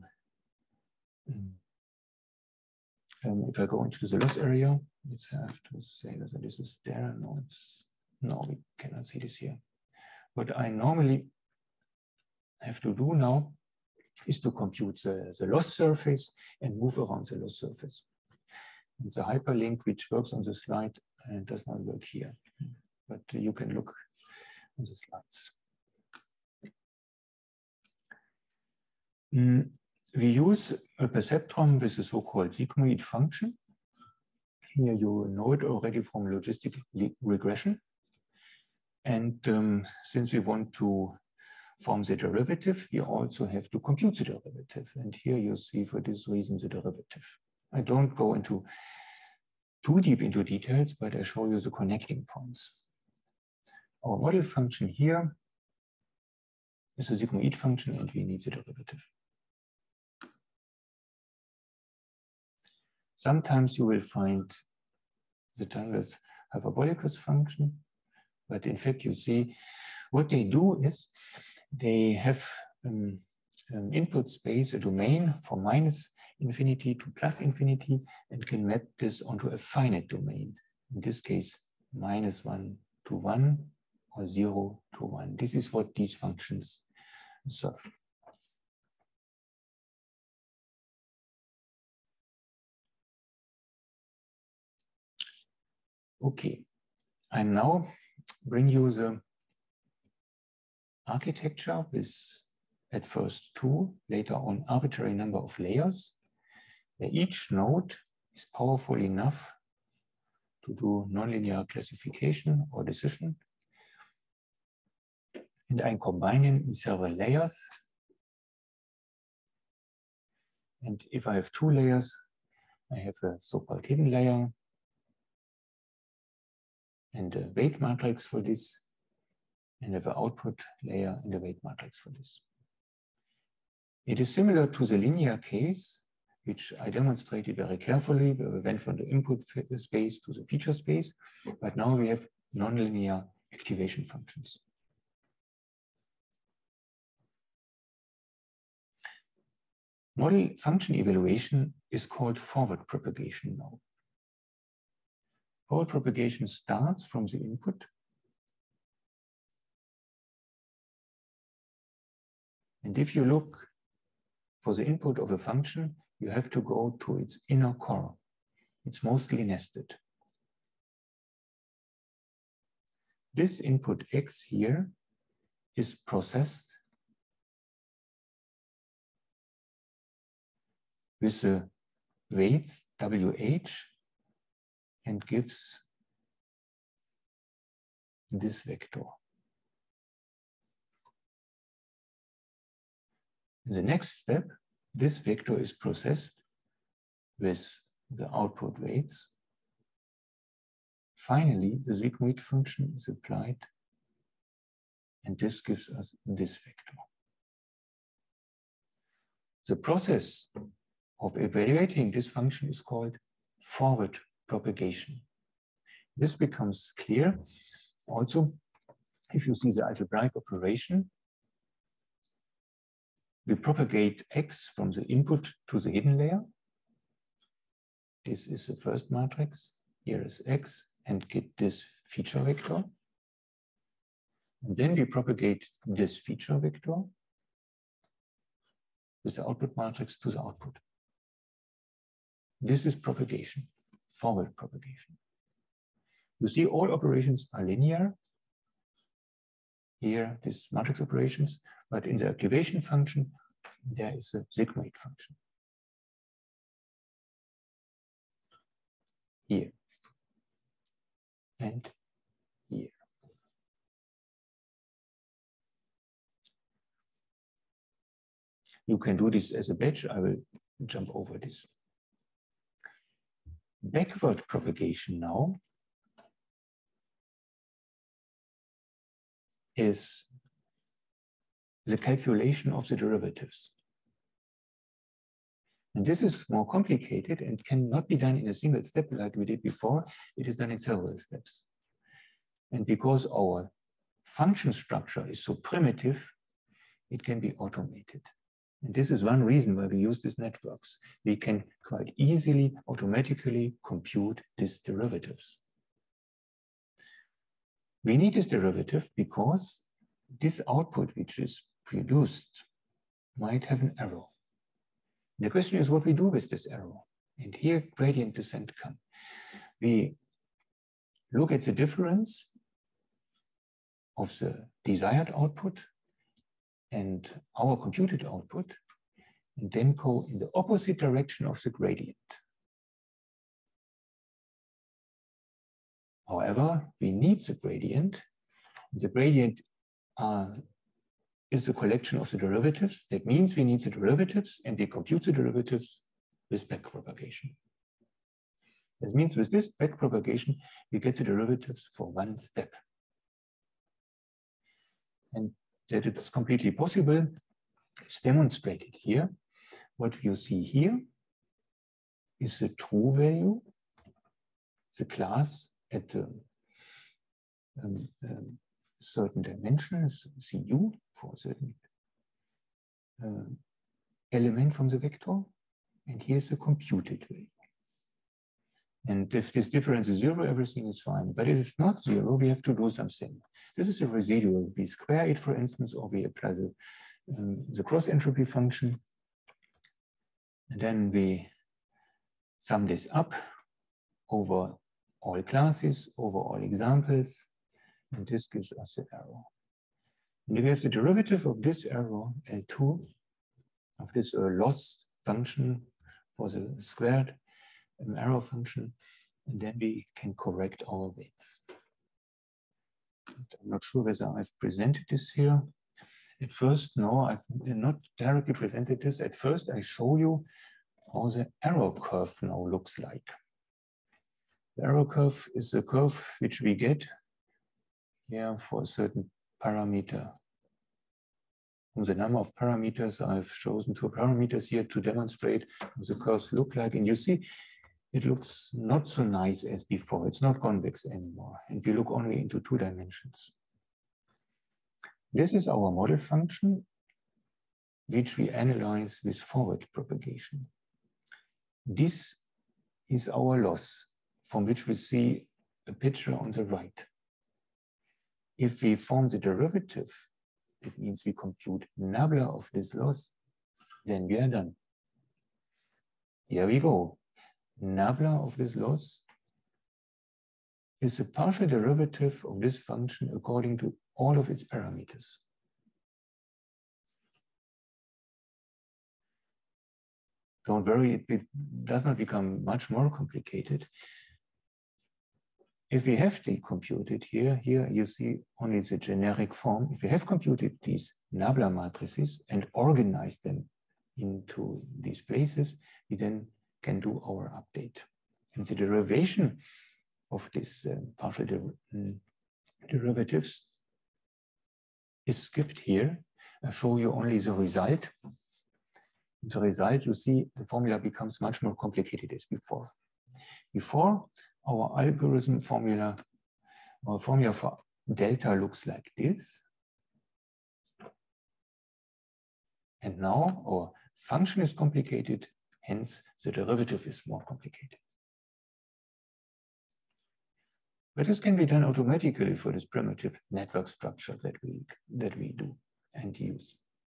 if I go into the loss area, let's have to say whether this is there. No, it's No, we cannot see this here. What I normally have to do now is to compute the loss surface and move around the loss surface. And the hyperlink, which works on the slide, does not work here. But you can look on the slides. We use a perceptron with a so-called sigmoid function. Here you know it already from logistic regression. And since we want to form the derivative, we also have to compute the derivative. And here you see for this reason the derivative. I don't go into too deep into details, but I show you the connecting points. Our model function here is a sigmoid function, and we need the derivative. Sometimes you will find the Tanger's hyperbolicus function, but in fact you see what they do is they have an input space, a domain from -infinity to +infinity, and can map this onto a finite domain. In this case, -1 to 1 or 0 to 1. This is what these functions serve. Okay, I now bring you the architecture with at first 2, later on arbitrary number of layers, where each node is powerful enough to do nonlinear classification or decision. And I'm combining in several layers. And if I have 2 layers, I have a so-called hidden layer and a weight matrix for this, and have an output layer and a weight matrix for this. It is similar to the linear case, which I demonstrated very carefully, where we went from the input space to the feature space, but now we have nonlinear activation functions. Model function evaluation is called forward propagation now. Forward propagation starts from the input and if you look for the input of a function, you have to go to its inner core. It's mostly nested. This input x here is processed with the weights wh and gives this vector. In the next step, this vector is processed with the output weights. Finally, the sigmoid function is applied, and this gives us this vector. The process of evaluating this function is called forward propagation. This becomes clear also if you see the algebraic operation. We propagate x from the input to the hidden layer. This is the first matrix. Here is x and get this feature vector. And then we propagate this feature vector with the output matrix to the output. This is propagation, forward propagation. You see all operations are linear. Here, these matrix operations, but in the activation function, there is a sigmoid function. Here and here. You can do this as a batch. I will jump over this. Backward propagation now is the calculation of the derivatives. And this is more complicated and cannot be done in a single step like we did before. It is done in several steps. And because our function structure is so primitive, it can be automated. And this is one reason why we use these networks. We can quite easily, automatically compute these derivatives. We need this derivative because this output which is produced might have an error. The question is what we do with this error. And here gradient descent comes. We look at the difference of the desired output and our computed output, and then go in the opposite direction of the gradient. However, we need the gradient. The gradient is the collection of the derivatives. That means we need the derivatives, and we compute the derivatives with backpropagation. That means with this backpropagation, we get the derivatives for one step. And that it's completely possible is demonstrated here. What you see here is the true value, the class at certain dimensions, Cu, for a certain element from the vector. And here's the computed value. And if this difference is 0, everything is fine. But if it's not 0, we have to do something. This is a residual. We square it, for instance, or we apply the cross entropy function. And then we sum this up over all classes, over all examples, and this gives us the error. And if we have the derivative of this error, L2, of this loss function for the squared error function, and then we can correct our weights. I'm not sure whether I've presented this here. At first, no, I've not directly presented this. At first, I show you how the error curve now looks like. The error curve is a curve which we get here for a certain parameter. From the number of parameters, I've chosen 2 parameters here to demonstrate how the curves look like. And you see, it looks not so nice as before. It's not convex anymore. And we look only into 2 dimensions. This is our model function, which we analyze with forward propagation. This is our loss, from which we see a picture on the right. If we form the derivative, it means we compute nabla of this loss, then we are done. Here we go. Nabla of this loss is the partial derivative of this function according to all of its parameters. Don't worry, it does not become much more complicated. If we have decomputed here you see only the generic form. If we have computed these nabla matrices and organized them into these places, we then can do our update. And the derivation of this partial derivatives is skipped here. I show you only the result. In the result, you see the formula becomes much more complicated as before. Before, our algorithm formula, our formula for delta looks like this. And now our function is complicated, hence the derivative is more complicated. But this can be done automatically for this primitive network structure that we do and use.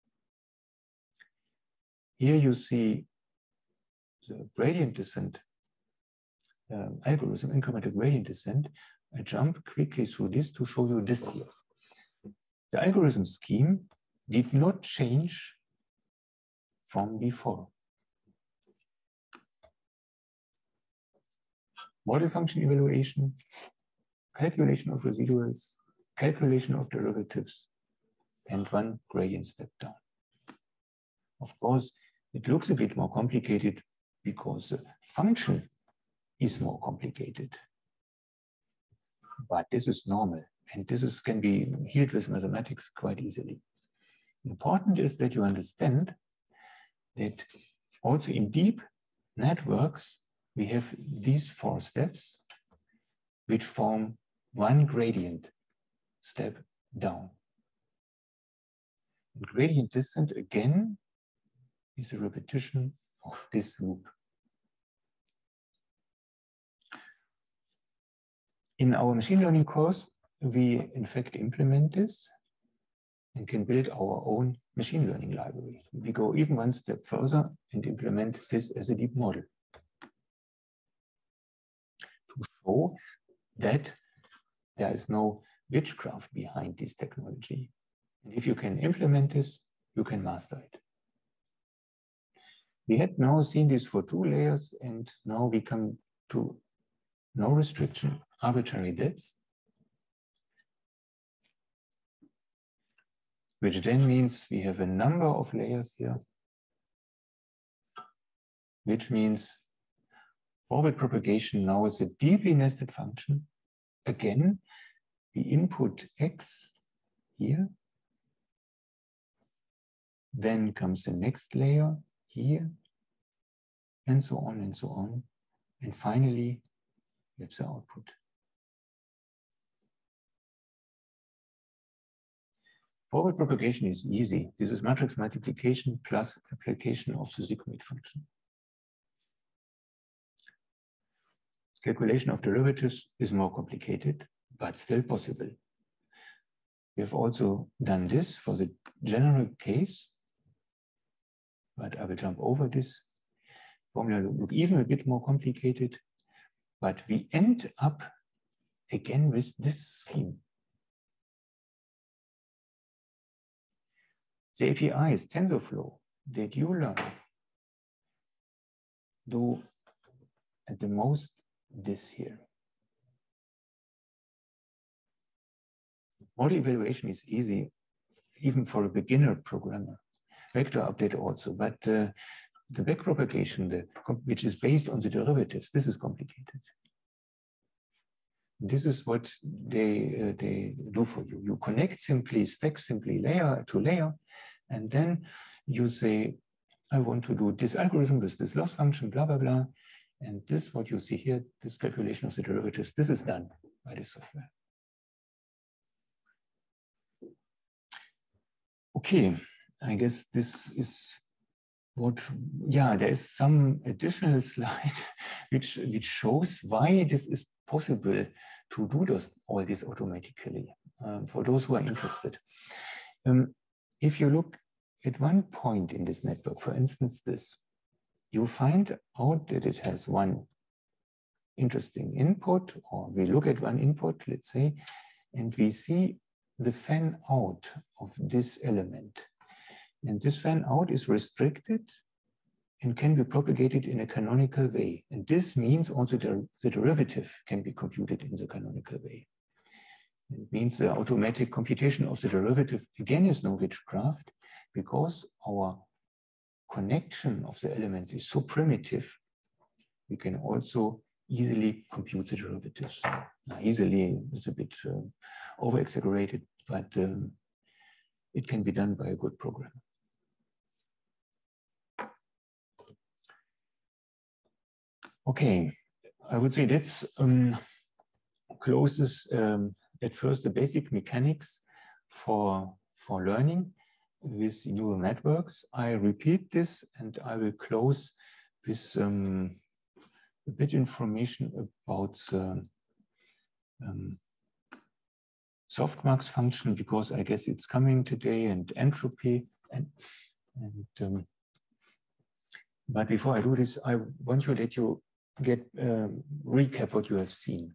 Here you see the gradient descent algorithm, incremental gradient descent. I jump quickly through this to show you this here. The algorithm scheme did not change from before. Model function evaluation, calculation of residuals, calculation of derivatives, and 1 gradient step down. Of course, it looks a bit more complicated because the function is more complicated. But this is normal, and this can be healed with mathematics quite easily. Important is that you understand that also in deep networks, we have these 4 steps, which form 1 gradient step down. And gradient descent, again, is a repetition of this loop. In our machine learning course, we in fact implement this and can build our own machine learning library. We go even one step further and implement this as a deep model to show that there is no witchcraft behind this technology. And if you can implement this, you can master it. We had now seen this for 2 layers, and now we come to no restriction, arbitrary depths, which then means we have a number of layers here, which means forward propagation now is a deeply nested function. Again, we input x here, then comes the next layer here, and so on and so on. And finally, we have the output. Forward propagation is easy. This is matrix multiplication plus application of the sigmoid function. Calculation of derivatives is more complicated, but still possible. We have also done this for the general case, but I will jump over this. Formula look even a bit more complicated, but we end up again with this scheme. The APIs, TensorFlow, that you learn, do at the most this here. Model evaluation is easy, even for a beginner programmer. Vector update also, but the backpropagation, which is based on the derivatives, this is complicated. This is what they do for you. You connect simply, stack simply layer to layer, and then you say, I want to do this algorithm with this loss function, blah, blah, blah. And this, what you see here, this calculation of the derivatives, this is done by this software. Okay, I guess this is what, yeah, there is some additional slide which shows why this is possible to do all this automatically, for those who are interested. If you look at one point in this network, for instance, this, you find out that it has one interesting input, or we look at one input, let's say, and we see the fan out of this element. And this fan out is restricted and can be propagated in a canonical way. And this means also the derivative can be computed in the canonical way. It means the automatic computation of the derivative again is no witchcraft, because our connection of the elements is so primitive, we can also easily compute the derivatives. Now, easily is a bit over-exaggerated, but it can be done by a good programmer. Okay, I would say that's closes at first the basic mechanics for learning with neural networks. I repeat this, and I will close with a bit information about softmax function, because I guess it's coming today, and entropy. But before I do this, I want to let you get recap what you have seen.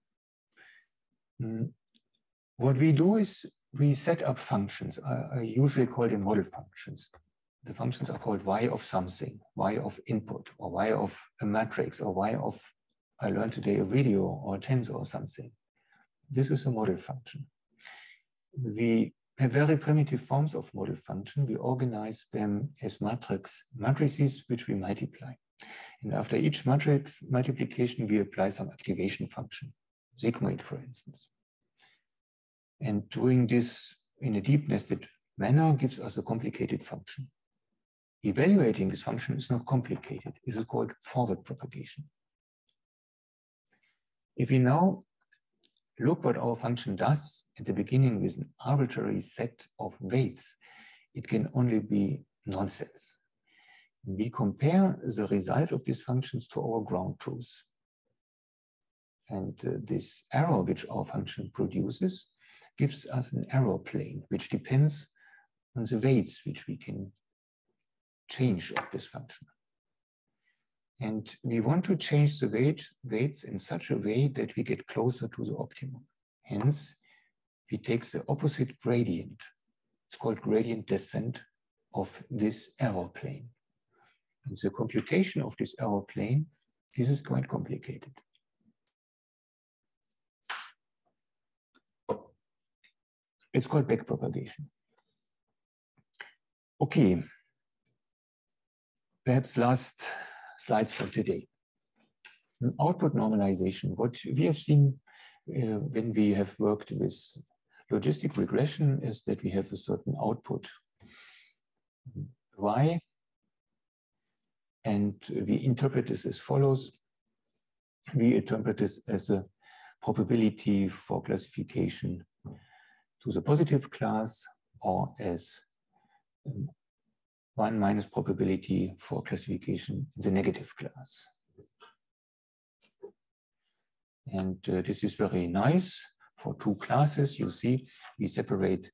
What we do is we set up functions. I usually call them model functions. The functions are called y of something, y of input, or y of a matrix, or y of, I learned today, a video or a tensor or something. This is a model function. We have very primitive forms of model function. We organize them as matrices which we multiply. And after each matrix multiplication, we apply some activation function, sigmoid, for instance. And doing this in a deep nested manner gives us a complicated function. Evaluating this function is not complicated. It is called forward propagation. If we now look what our function does at the beginning with an arbitrary set of weights, it can only be nonsense. We compare the results of these functions to our ground truth. And this error which our function produces gives us an error plane, which depends on the weights which we can change of this function. And we want to change the weights in such a way that we get closer to the optimum. Hence, we take the opposite gradient. It's called gradient descent of this error plane. And the computation of this error plane, this is quite complicated. It's called backpropagation. Okay, perhaps last slides for today. Output normalization. What we have seen when we have worked with logistic regression is that we have a certain output y, and we interpret this as follows. We interpret this as a probability for classification to the positive class, or as 1 minus probability for classification in the negative class. And this is very nice for two classes. You see, we separate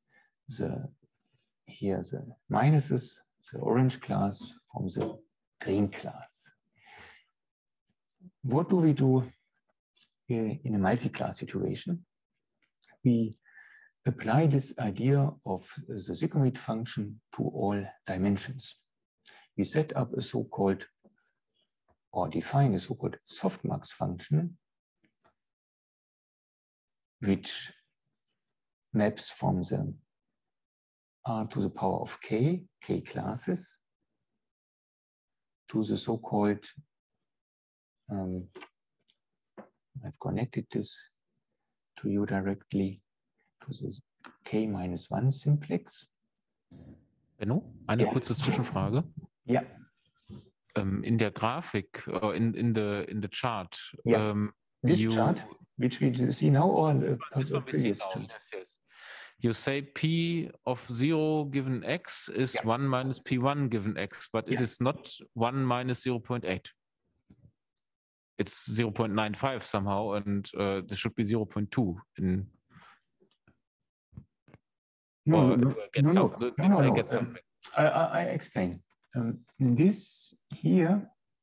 here the minuses, the orange class, from the green class. What do we do in a multi-class situation? We apply this idea of the sigmoid function to all dimensions. We set up a so-called, or define a so-called softmax function, which maps from the R to the power of k classes, to the so-called, I've connected this to you directly, to the k-1 simplex. Benno, eine kurze Zwischenfrage. Ja. In der Grafik, in the chart. This chart, which we see now, or previous now, chart? yes. You say P of 0 given X is 1 minus P1 given X, but it is not 1 minus 0.8. It's 0.95 somehow, and this should be 0.2 in. No. I get something. I explain. This here,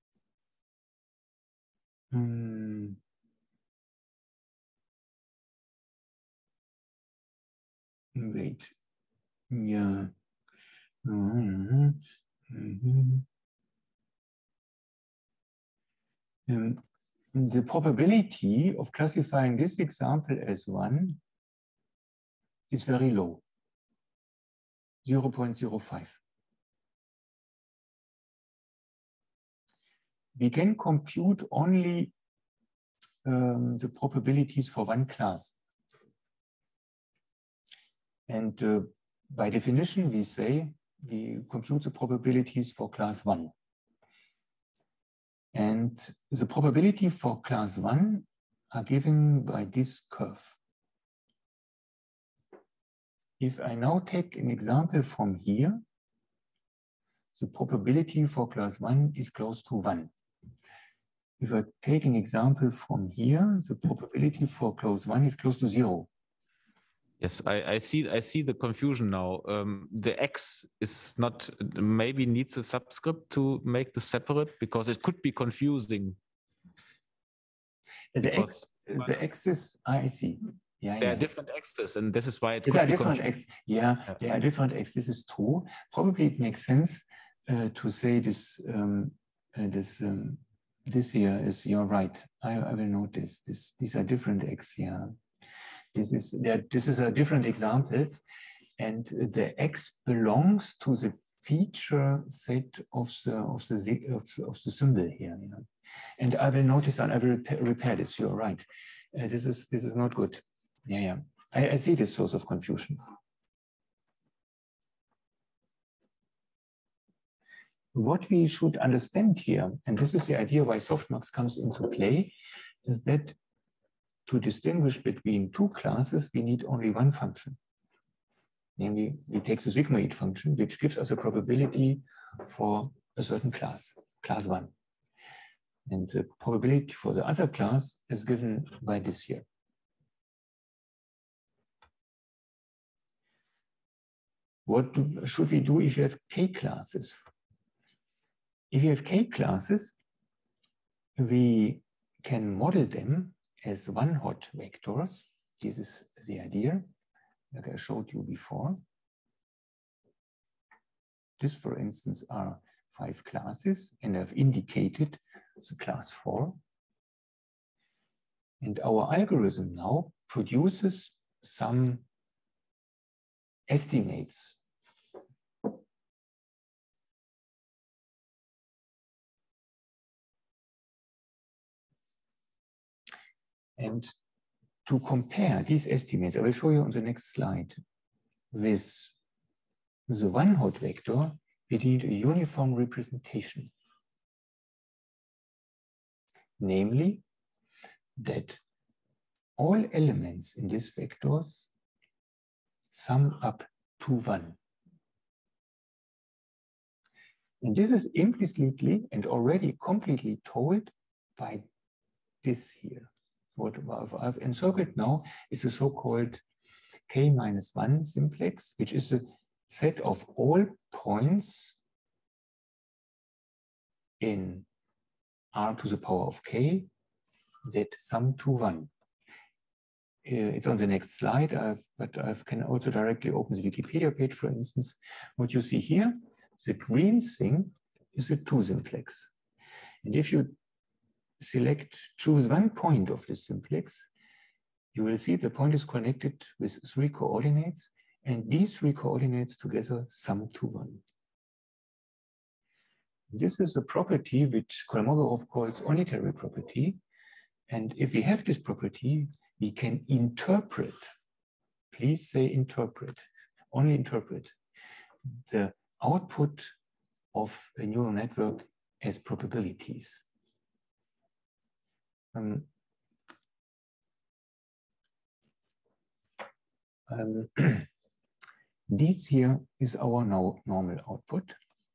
wait, yeah. The probability of classifying this example as 1 is very low, 0.05. We can compute only the probabilities for one class. And by definition, we say we compute the probabilities for class 1. And the probability for class 1 are given by this curve. If I now take an example from here, the probability for class 1 is close to 1. If I take an example from here, the probability for class 1 is close to 0. Yes, I see the confusion now. The X is not, maybe needs a subscript to make the separate, because it could be confusing. The X is, I see. Yeah, there are different X's, and this is why it there are different X. Yeah, there are different X. This is true. Probably it makes sense to say this. This here is, you're right. I will note this. These are different X. Yeah. This is a different examples, and the X belongs to the feature set of the symbol here. You know? And I will notice that I will repair this. You're right. This is not good. Yeah. I see this source of confusion. What we should understand here, and this is the idea why softmax comes into play, is that to distinguish between two classes, we need only one function. Namely, we take the sigmoid function, which gives us a probability for a certain class, class 1. And the probability for the other class is given by this here. What should we do if you have K classes? If you have K classes, we can model them as one-hot vectors. This is the idea, like I showed you before. This, for instance, are 5 classes, and I've indicated the class 4. And our algorithm now produces some estimates. And to compare these estimates, I will show you on the next slide, with the one-hot vector, we need a uniform representation. Namely, that all elements in these vectors sum up to 1. And this is implicitly and already completely told by this here. What I've encircled now is the so-called K-1 simplex, which is a set of all points in R to the power of K that sum to 1. It's on the next slide, but I can also directly open the Wikipedia page, for instance. What you see here, the green thing is a 2 simplex. And if you choose one point of the simplex, you will see the point is connected with 3 coordinates, and these 3 coordinates together sum to 1. This is a property which Kolmogorov calls unitary property. And if we have this property, we can interpret, please say interpret, only interpret, the output of a neural network as probabilities. This here is our normal output.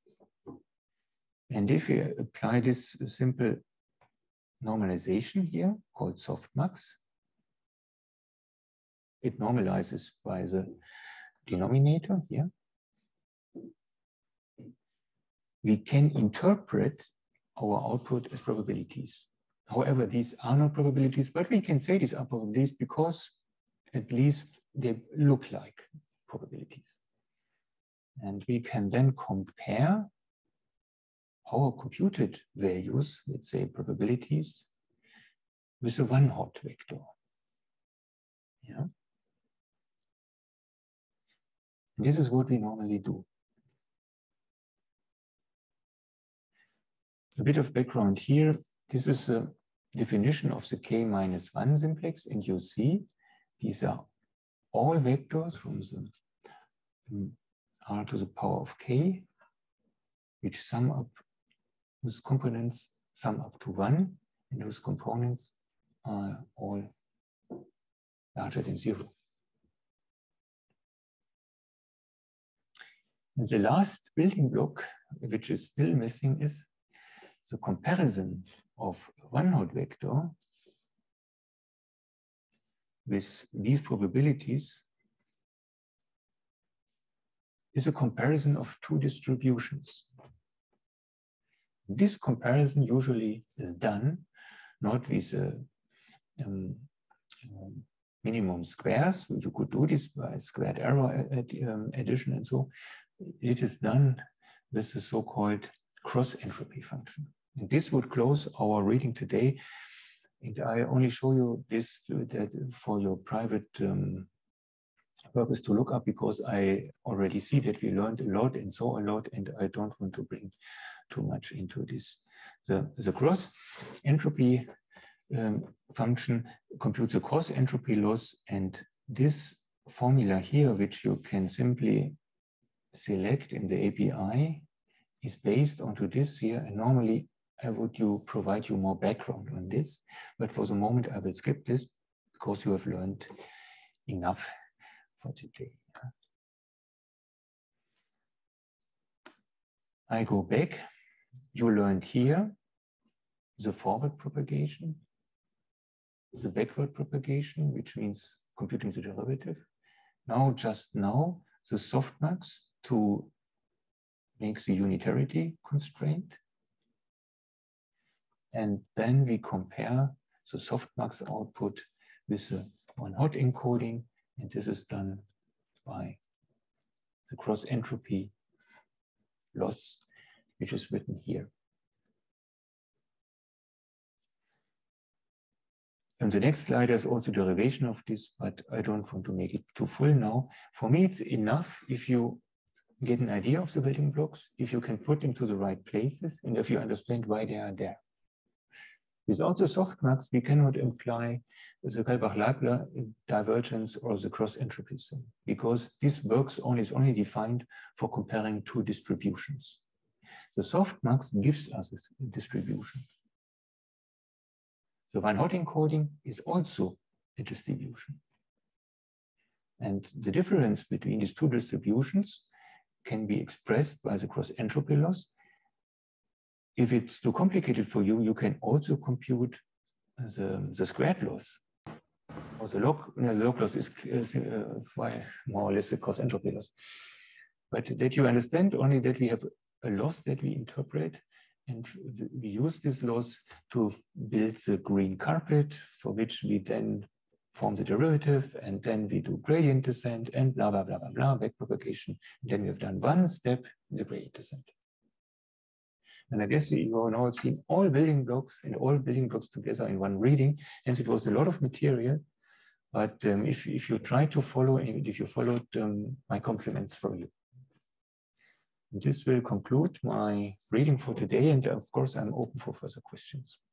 And if we apply this simple normalization here, called softmax, it normalizes by the denominator here. We can interpret our output as probabilities. However, these are not probabilities, but we can say these are probabilities because at least they look like probabilities. And we can then compare our computed values, let's say probabilities, with a one-hot vector. Yeah. And this is what we normally do. A bit of background here. This is a definition of the K-1 simplex, and you see these are all vectors from the R to the power of K, which sum up, whose components sum up to 1, and whose components are all larger than 0. And the last building block, which is still missing, is the comparison of one-hot vector with these probabilities is a comparison of 2 distributions. This comparison usually is done not with minimum squares. You could do this by squared error addition and so. It is done with the so-called cross entropy function. And this would close our reading today. And I only show you this for your private purpose to look up, because I already see that we learned a lot and saw a lot, and I don't want to bring too much into this. The cross entropy function computes the cross entropy loss, and this formula here, which you can simply select in the API, is based onto this here. And normally I would provide you more background on this, but for the moment I will skip this because you have learned enough for today. I go back. You learned here the forward propagation, the backward propagation, which means computing the derivative. Now, just now, the softmax to make the unitarity constraint. And then we compare the softmax output with the one-hot encoding, and this is done by the cross entropy loss, which is written here. And the next slide is also derivation of this, but I don't want to make it too full now. For me, it's enough if you get an idea of the building blocks, if you can put them to the right places, and if you understand why they are there. Without the softmax, we cannot imply the Kalbach-Leibler divergence or the cross-entropy thing, because this works is only defined for comparing two distributions. The softmax gives us a distribution. The one-hot encoding is also a distribution. And the difference between these two distributions can be expressed by the cross-entropy loss. If it's too complicated for you, you can also compute the squared loss. Or the log loss is more or less the cross-entropy loss. But that you understand only that we have a loss that we interpret, and we use this loss to build the green carpet, for which we then form the derivative, and then we do gradient descent and blah, blah, blah, blah, blah, backpropagation. And then we have done one step in the gradient descent. And I guess you have now seen all building blocks and all building blocks together in one reading. Hence, it was a lot of material. But if you try to follow, and if you followed, my compliments for you. And this will conclude my reading for today. And of course, I'm open for further questions.